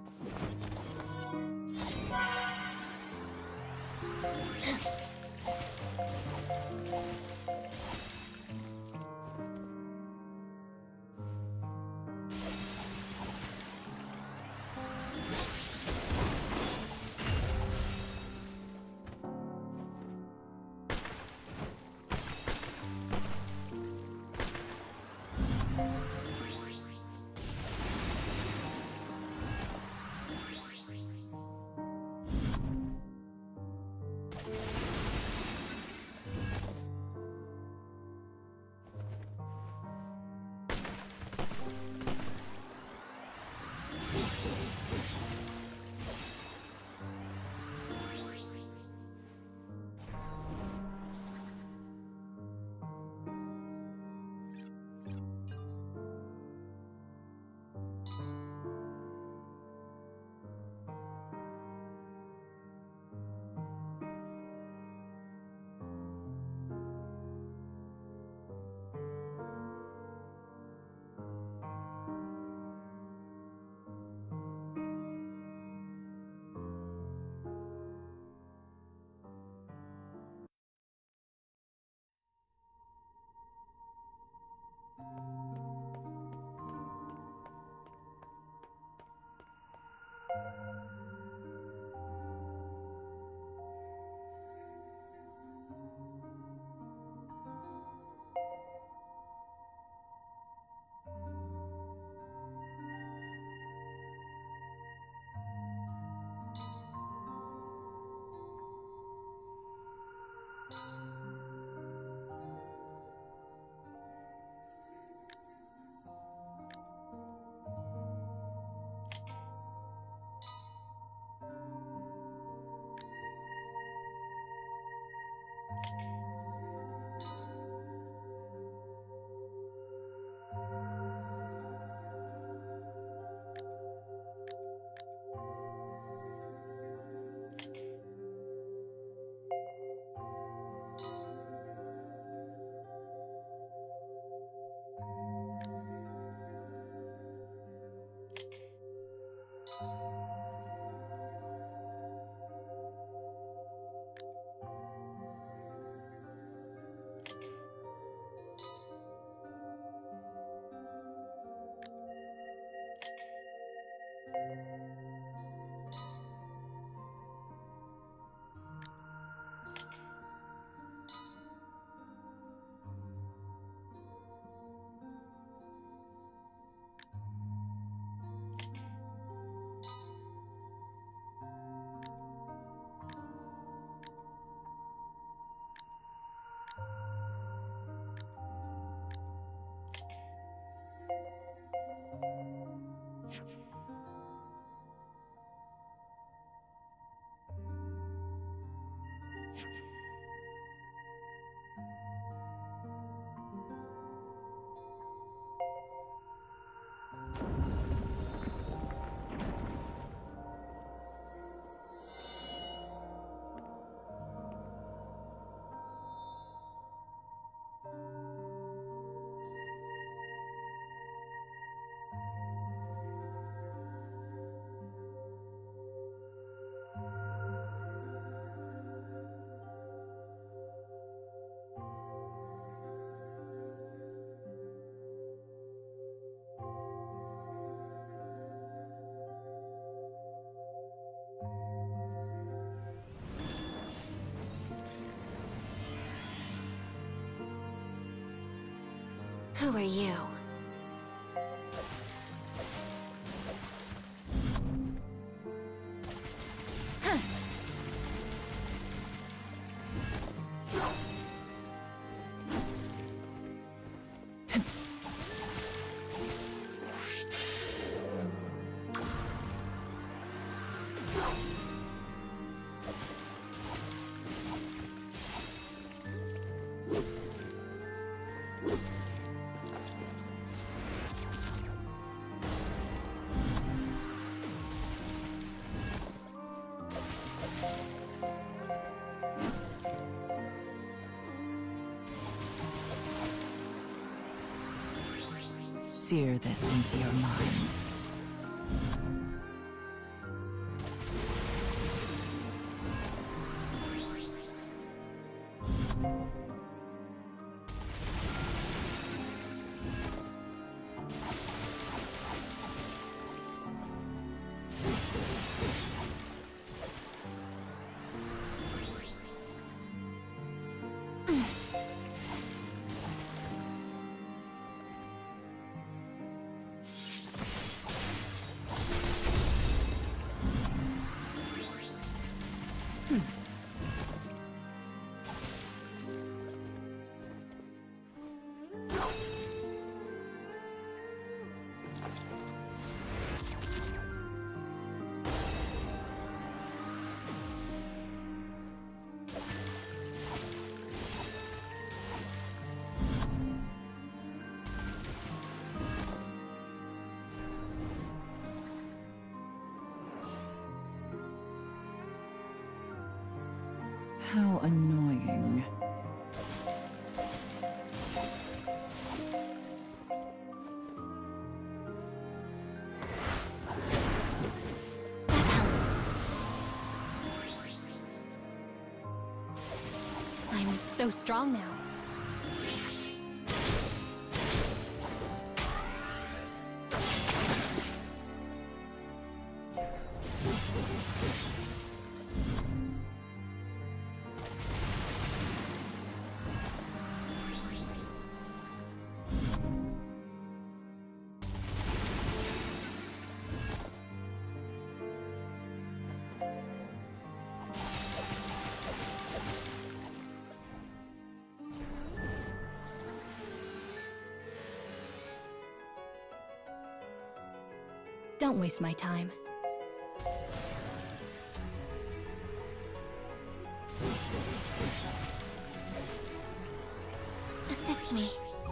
Who are you? Sear this into your mind. How annoying. That helps. I'm so strong now. Don't waste my time. Assist me.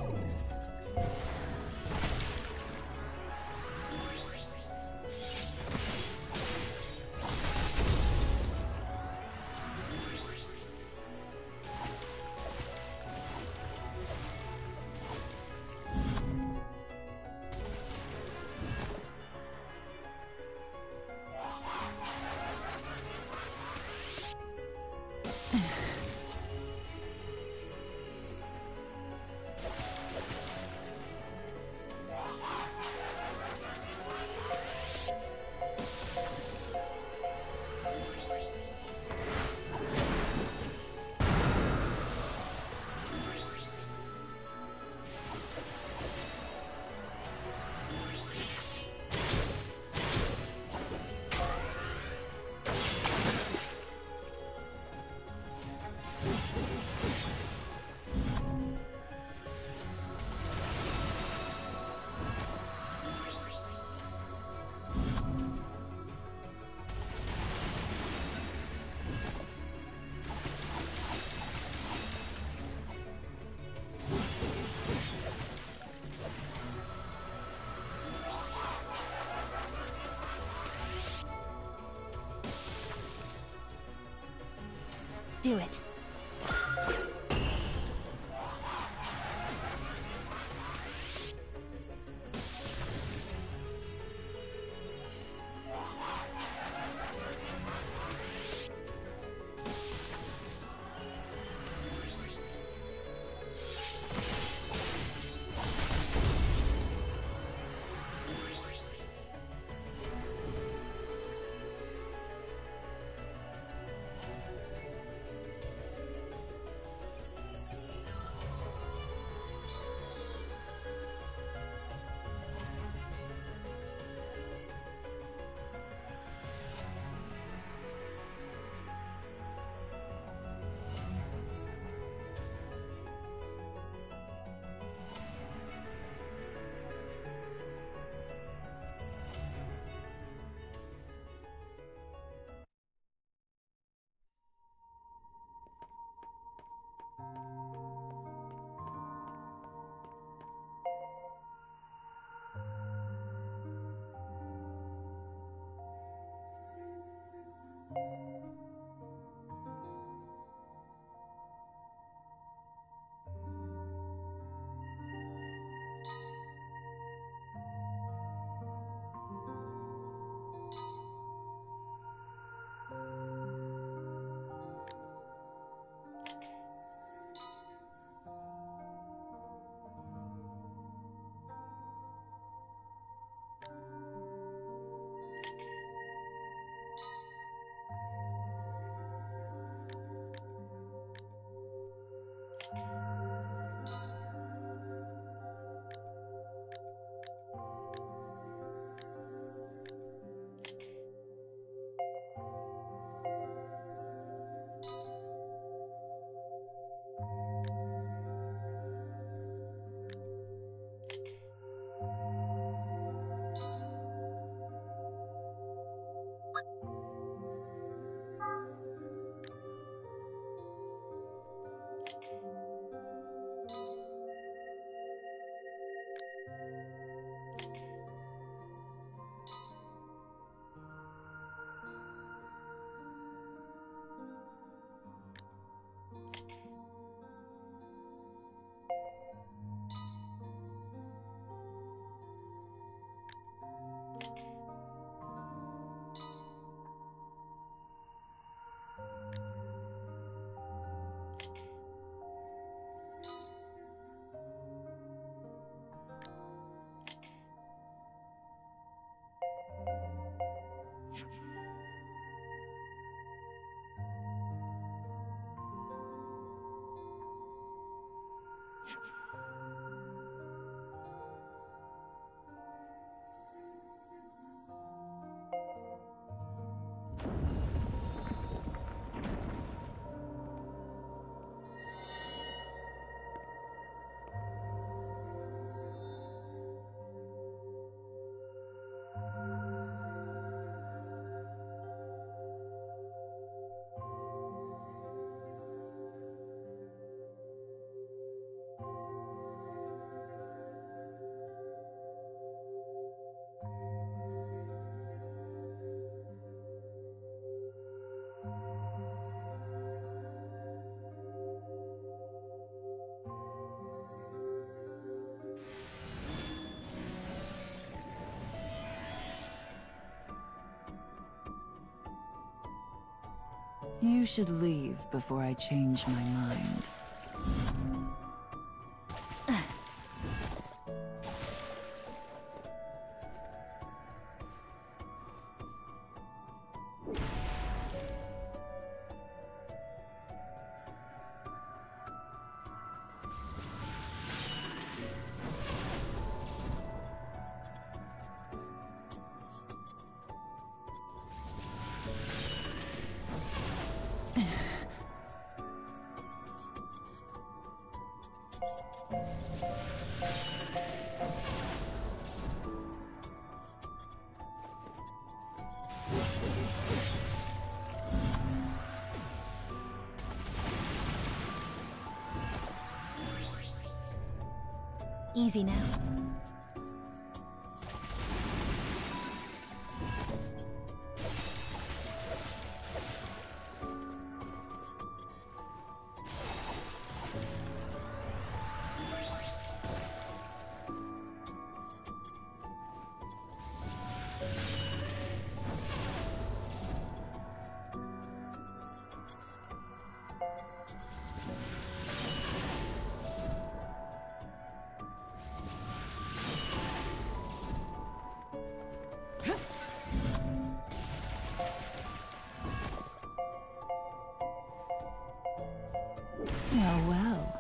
Do it. You should leave before I change my mind. Easy now. Well, well.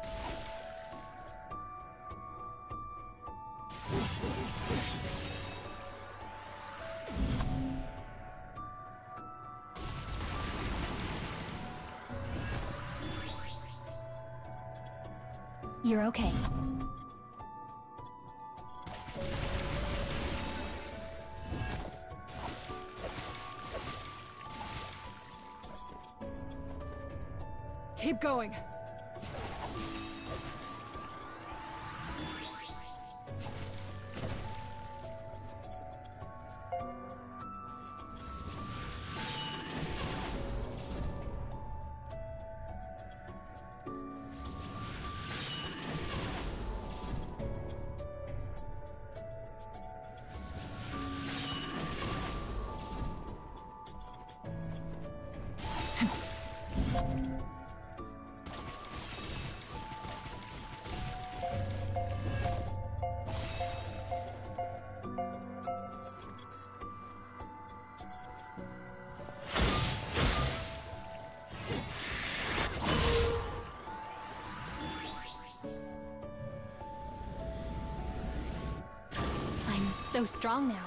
You're okay. Keep going. I'm so strong now.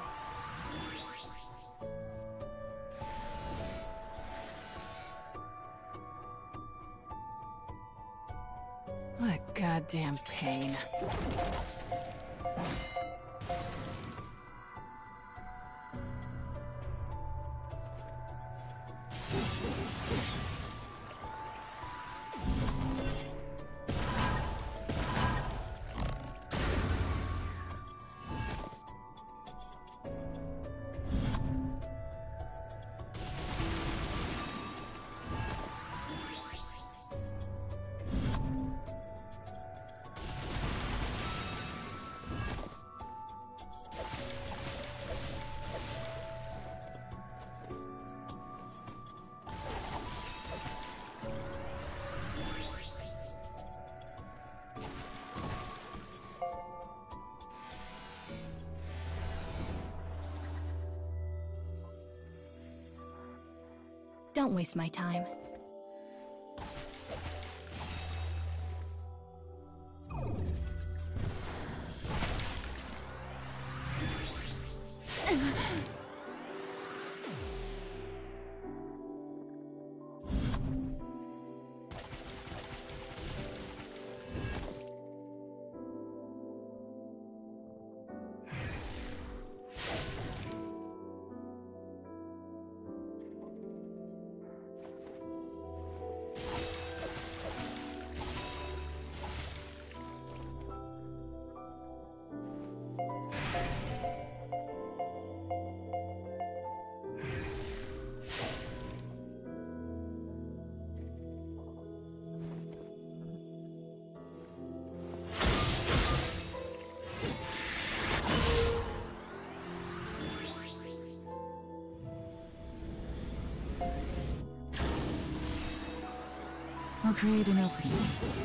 What a goddamn pain. Don't waste my time. create an opening.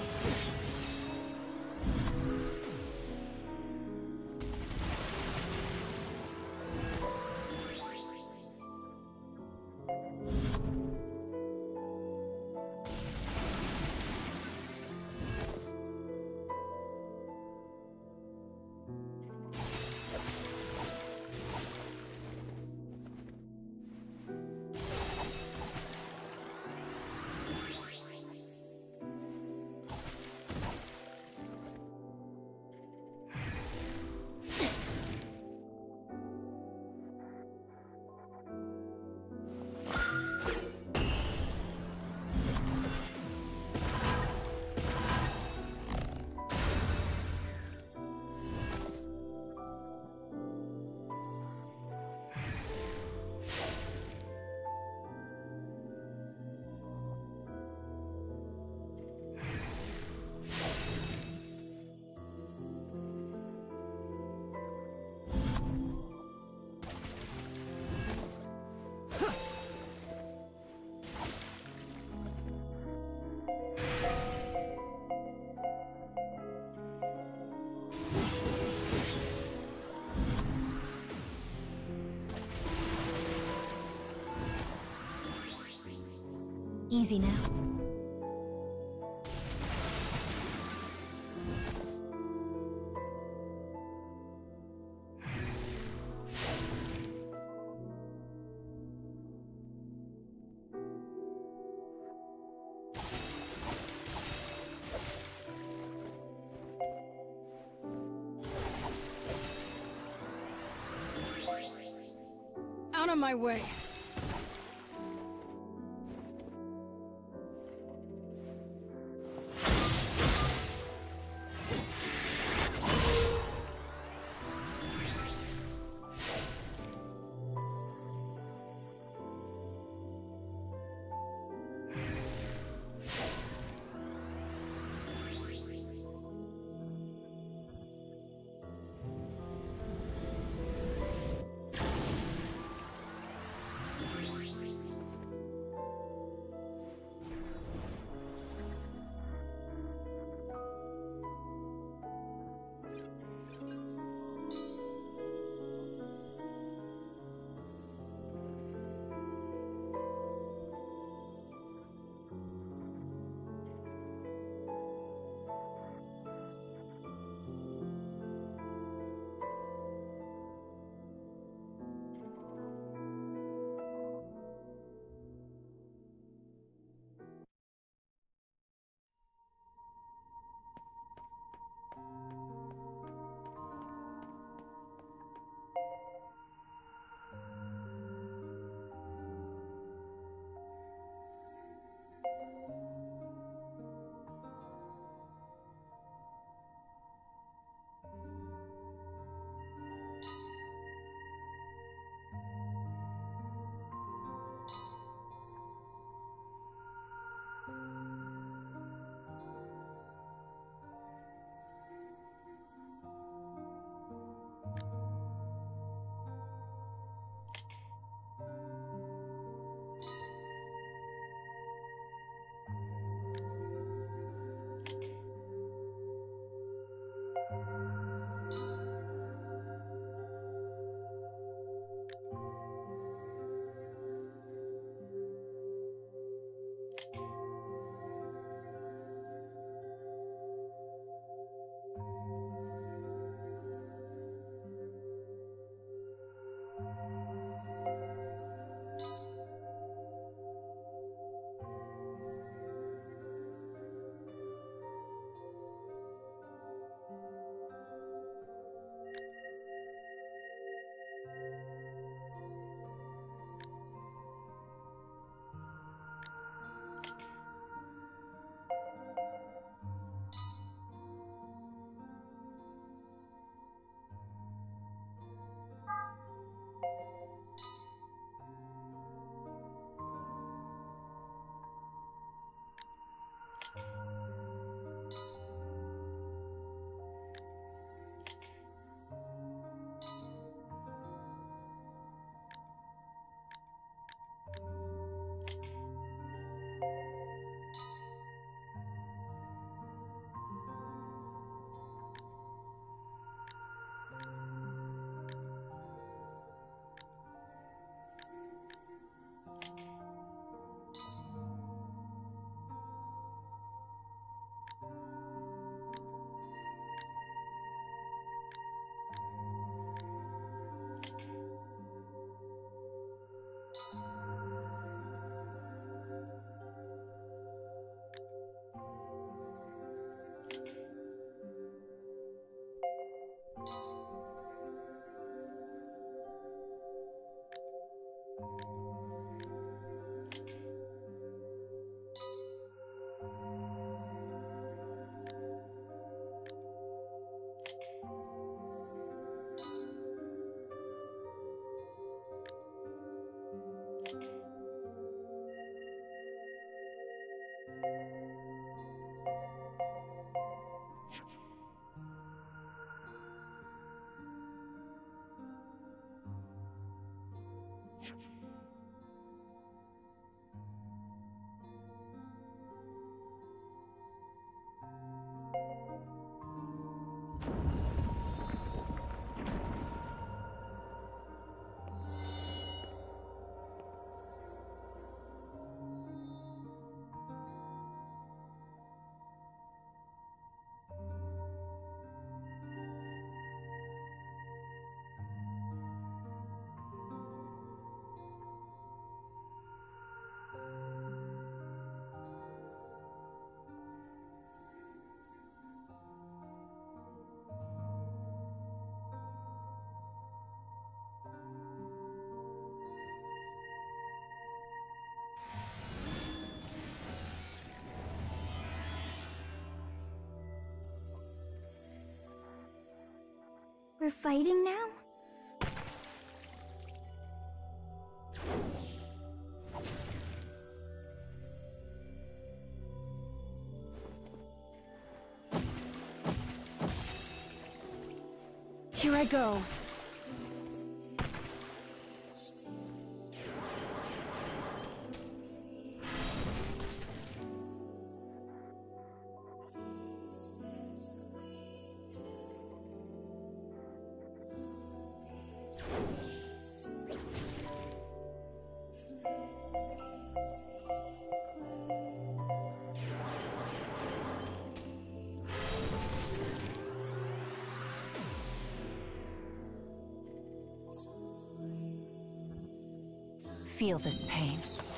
Easy now. Out of my way. We're fighting now? Here I go. Feel this pain.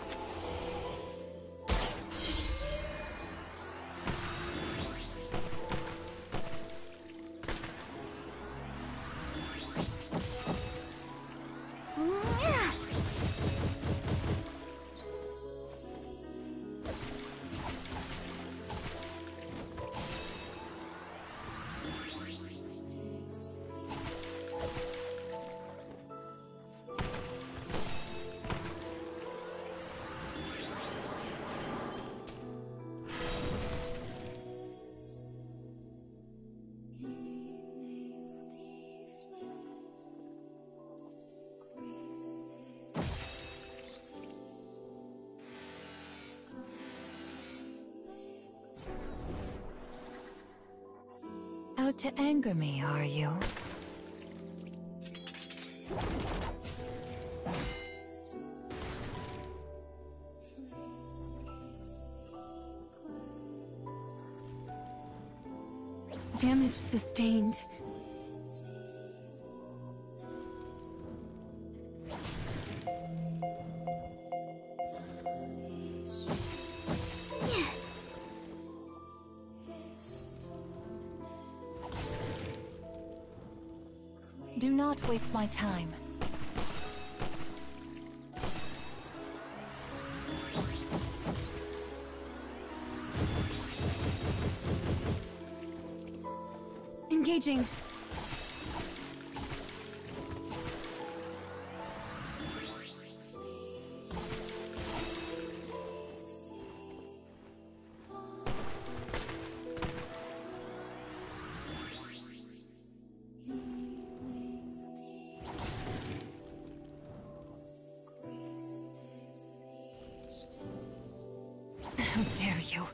Out to anger me, are you? Damage sustained. Do not waste my time. Engaging. How dare you?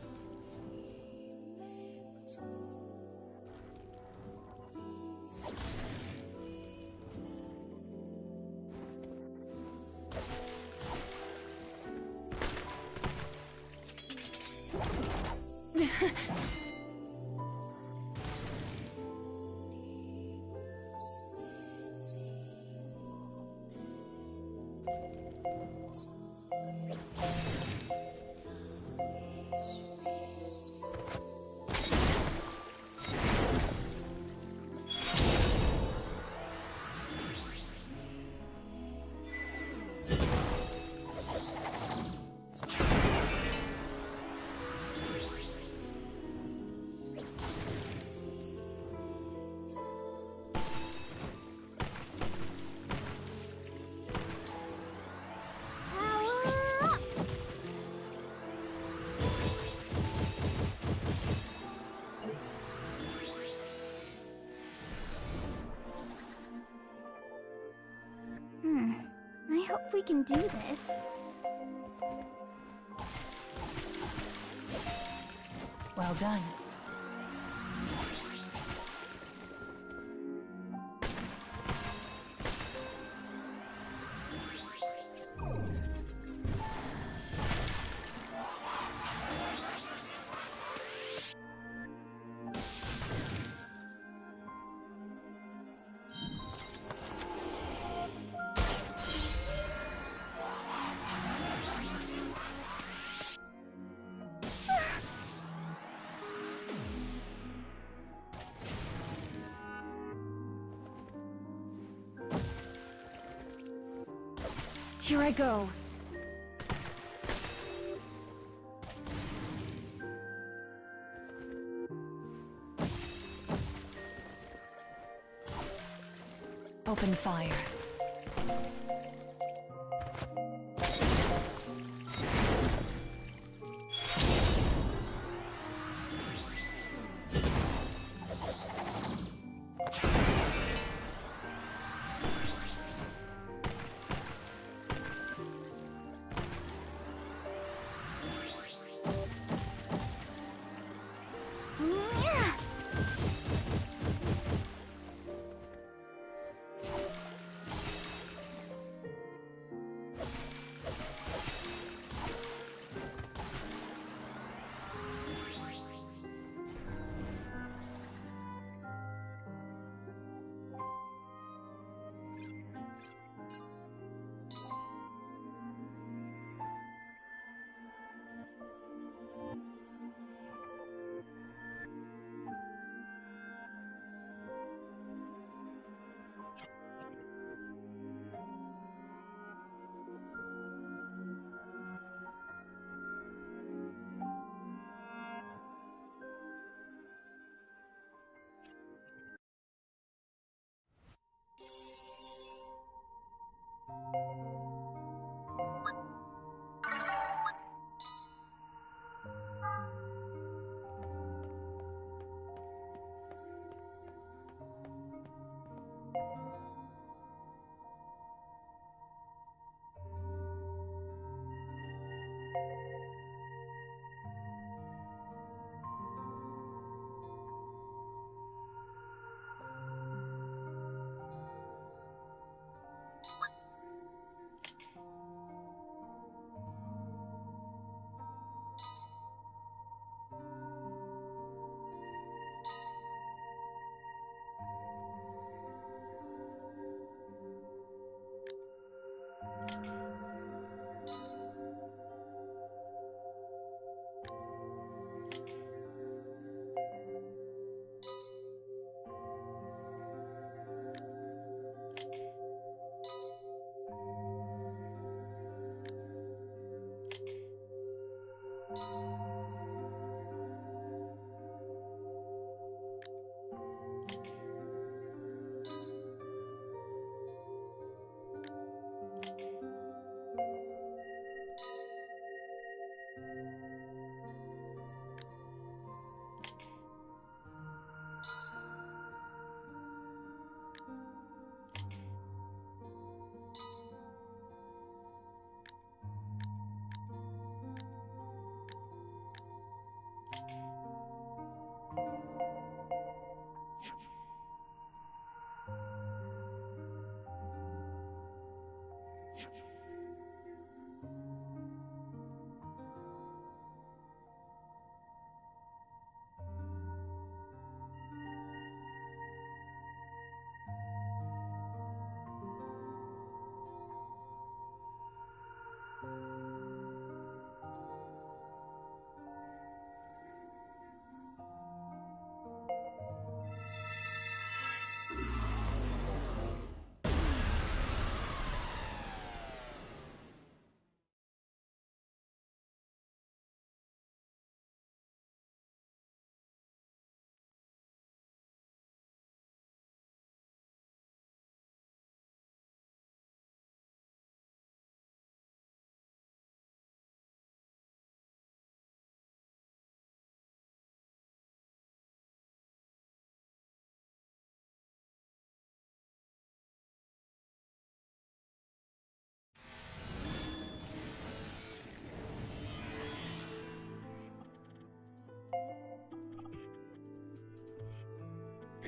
hope we can do this. Well done. Here I go. Open fire.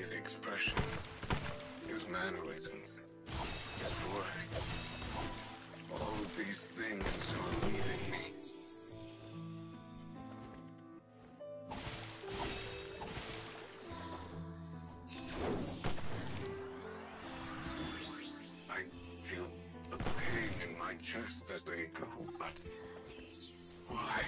his expressions, his mannerisms, his words. All these things are leaving me. I feel a pain in my chest as they go, but why?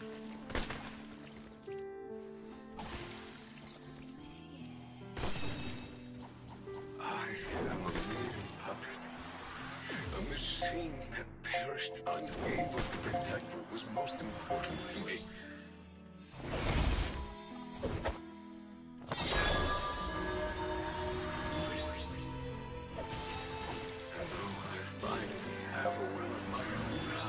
I am a mere puppet. A machine that perished unable to protect what was most important to me. And though I finally have a will of my own,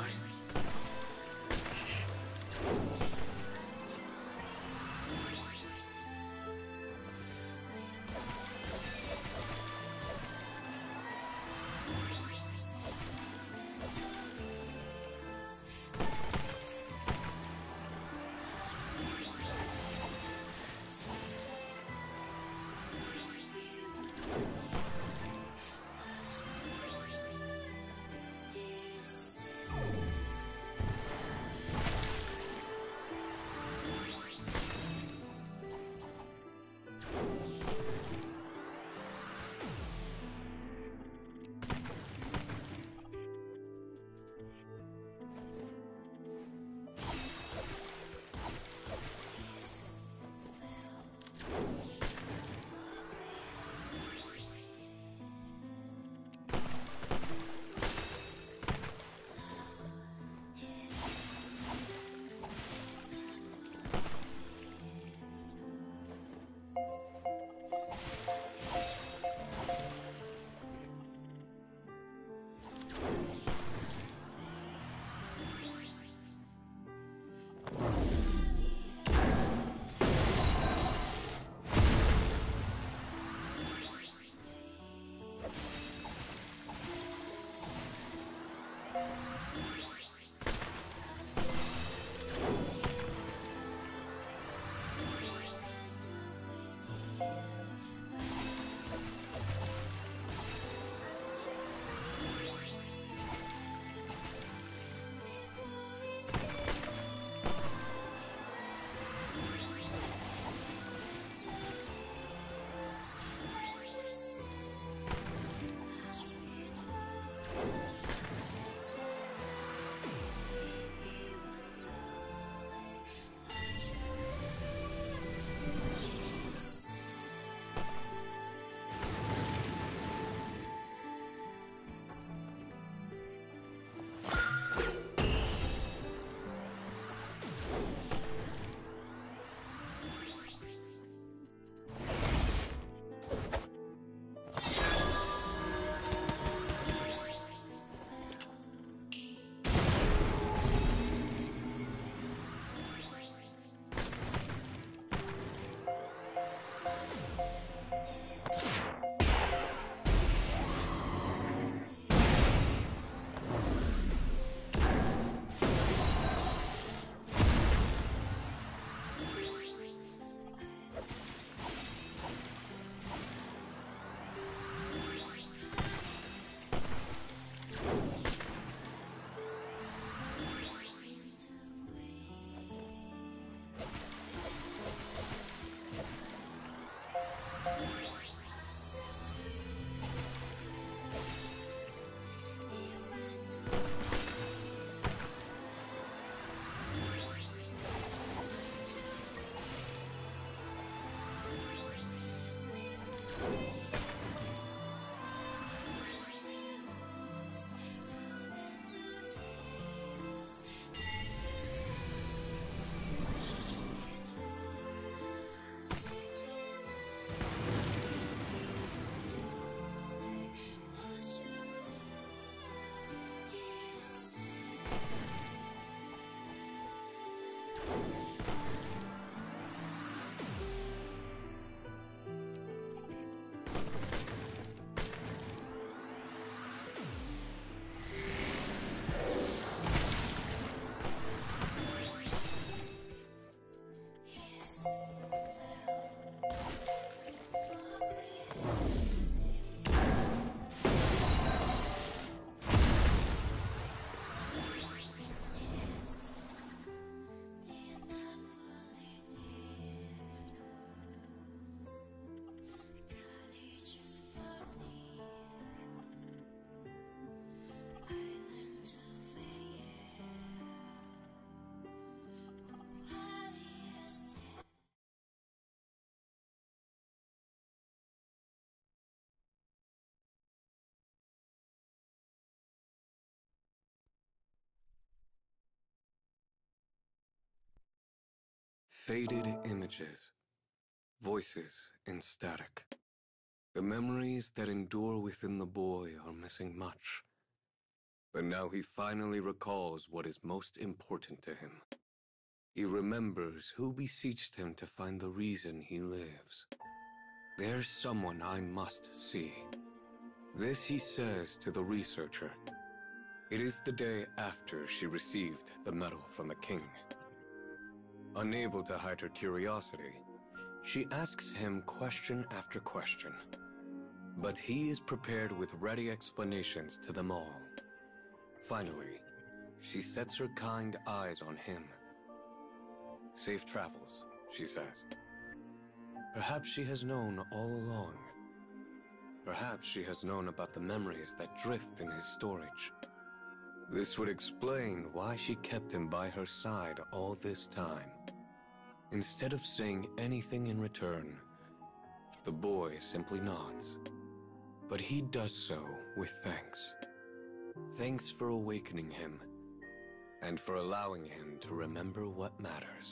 Faded images, voices in static. The memories that endure within the boy are missing much. But now he finally recalls what is most important to him. He remembers who beseeched him to find the reason he lives. There's someone I must see. This he says to the researcher. It is the day after she received the medal from the king. Unable to hide her curiosity, she asks him question after question. But he is prepared with ready explanations to them all. Finally, she sets her kind eyes on him. Safe travels, she says. Perhaps she has known all along. Perhaps she has known about the memories that drift in his storage. This would explain why she kept him by her side all this time. Instead of saying anything in return, the boy simply nods. But he does so with thanks. Thanks for awakening him, and for allowing him to remember what matters.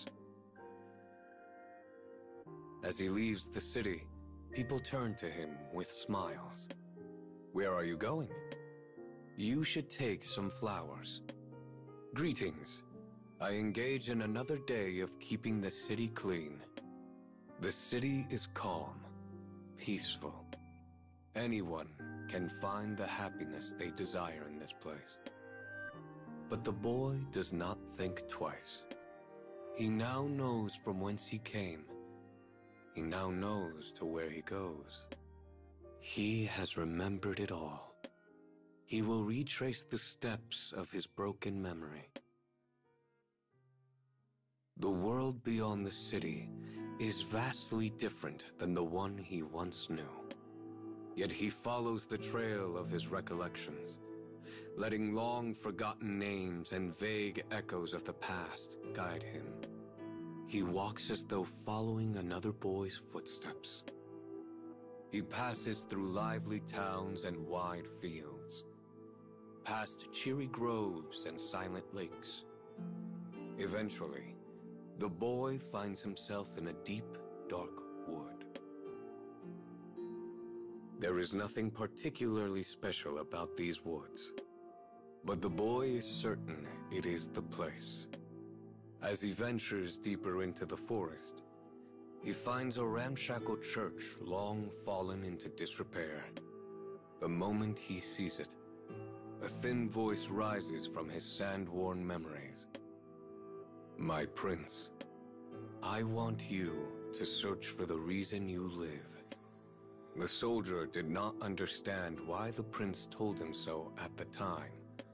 As he leaves the city, people turn to him with smiles. Where are you going? You should take some flowers. Greetings. I engage in another day of keeping the city clean. The city is calm, peaceful. Anyone can find the happiness they desire in this place. But the boy does not think twice. He now knows from whence he came. He now knows to where he goes. He has remembered it all. He will retrace the steps of his broken memory. The world beyond the city is vastly different than the one he once knew. Yet he follows the trail of his recollections, letting long-forgotten names and vague echoes of the past guide him. He walks as though following another boy's footsteps. He passes through lively towns and wide fields, past cheery groves and silent lakes. Eventually, the boy finds himself in a deep, dark wood. There is nothing particularly special about these woods, but the boy is certain it is the place. As he ventures deeper into the forest, he finds a ramshackle church long fallen into disrepair. The moment he sees it, a thin voice rises from his sand-worn memories. My prince, I want you to search for the reason you live. The soldier did not understand why the prince told him so at the time.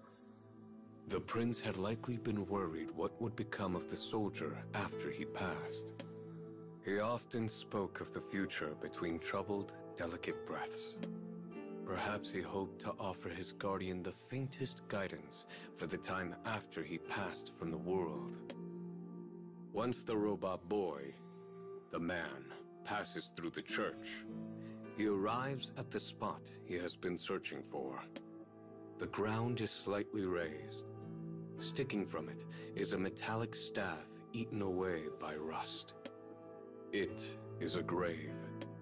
The prince had likely been worried what would become of the soldier after he passed. He often spoke of the future between troubled, delicate breaths. Perhaps he hoped to offer his guardian the faintest guidance for the time after he passed from the world. Once the robot boy, the man, passes through the church, he arrives at the spot he has been searching for. The ground is slightly raised. Sticking from it is a metallic staff eaten away by rust. It is a grave.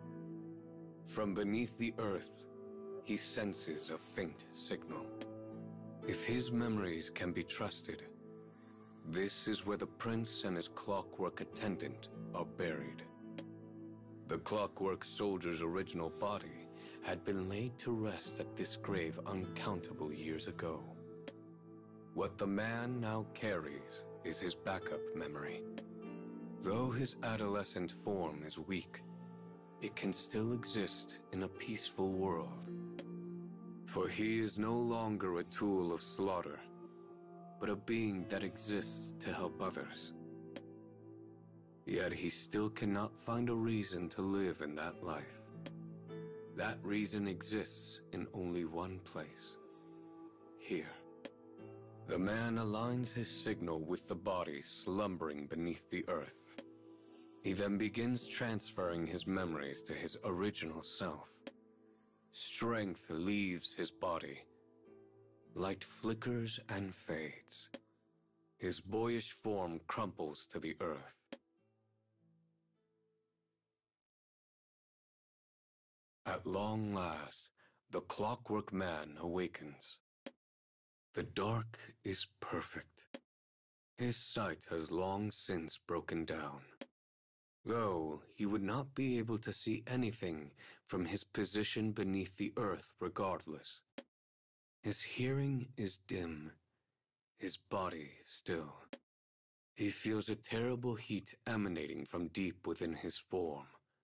From beneath the earth, he senses a faint signal. If his memories can be trusted, this is where the prince and his clockwork attendant are buried. The clockwork soldier's original body had been laid to rest at this grave uncountable years ago. What the man now carries is his backup memory. Though his adolescent form is weak, it can still exist in a peaceful world. For he is no longer a tool of slaughter, but a being that exists to help others. Yet he still cannot find a reason to live in that life. That reason exists in only one place. Here. The man aligns his signal with the body slumbering beneath the earth. He then begins transferring his memories to his original self. Strength leaves his body. Light flickers and fades. His boyish form crumples to the earth. At long last, the Clockwork Man awakens. The dark is perfect. His sight has long since broken down, though he would not be able to see anything from his position beneath the earth regardless. His hearing is dim, his body still. He feels a terrible heat emanating from deep within his form,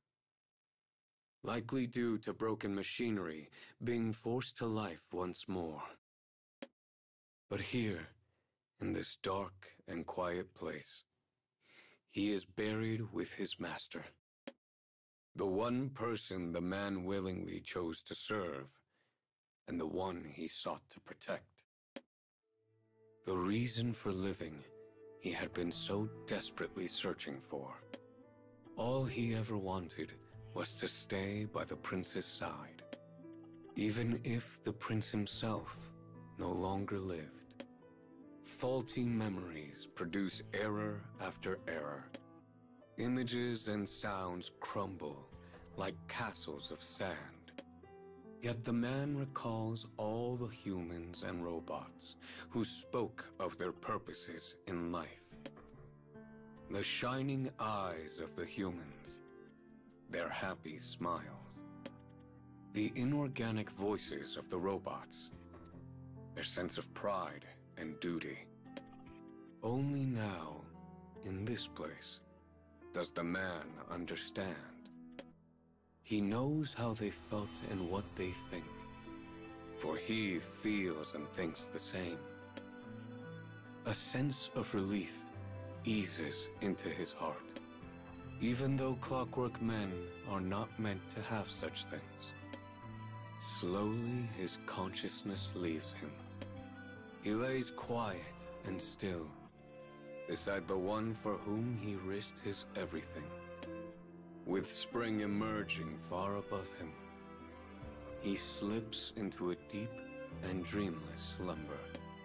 likely due to broken machinery being forced to life once more. But here, in this dark and quiet place, he is buried with his master, the one person the man willingly chose to serve, and the one he sought to protect. The reason for living he had been so desperately searching for. All he ever wanted was to stay by the prince's side, even if the prince himself no longer lived. Faulty memories produce error after error. Images and sounds crumble like castles of sand. Yet the man recalls all the humans and robots who spoke of their purposes in life. The shining eyes of the humans, their happy smiles. The inorganic voices of the robots, their sense of pride and duty. Only now, in this place, does the man understand. He knows how they felt and what they think, for he feels and thinks the same. A sense of relief eases into his heart, even though clockwork men are not meant to have such things. Slowly, his consciousness leaves him. He lays quiet and still, beside the one for whom he risked his everything. With spring emerging far above him, he slips into a deep and dreamless slumber,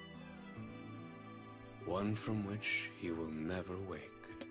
one from which he will never wake.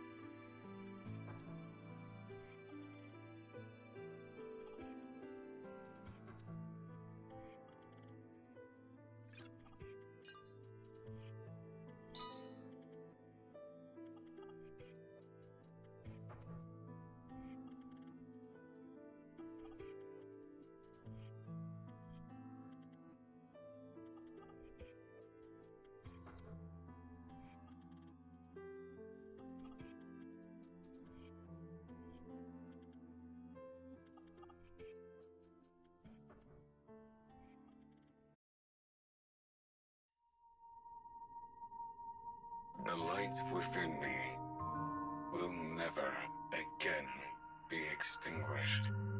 The light within me will never again be extinguished.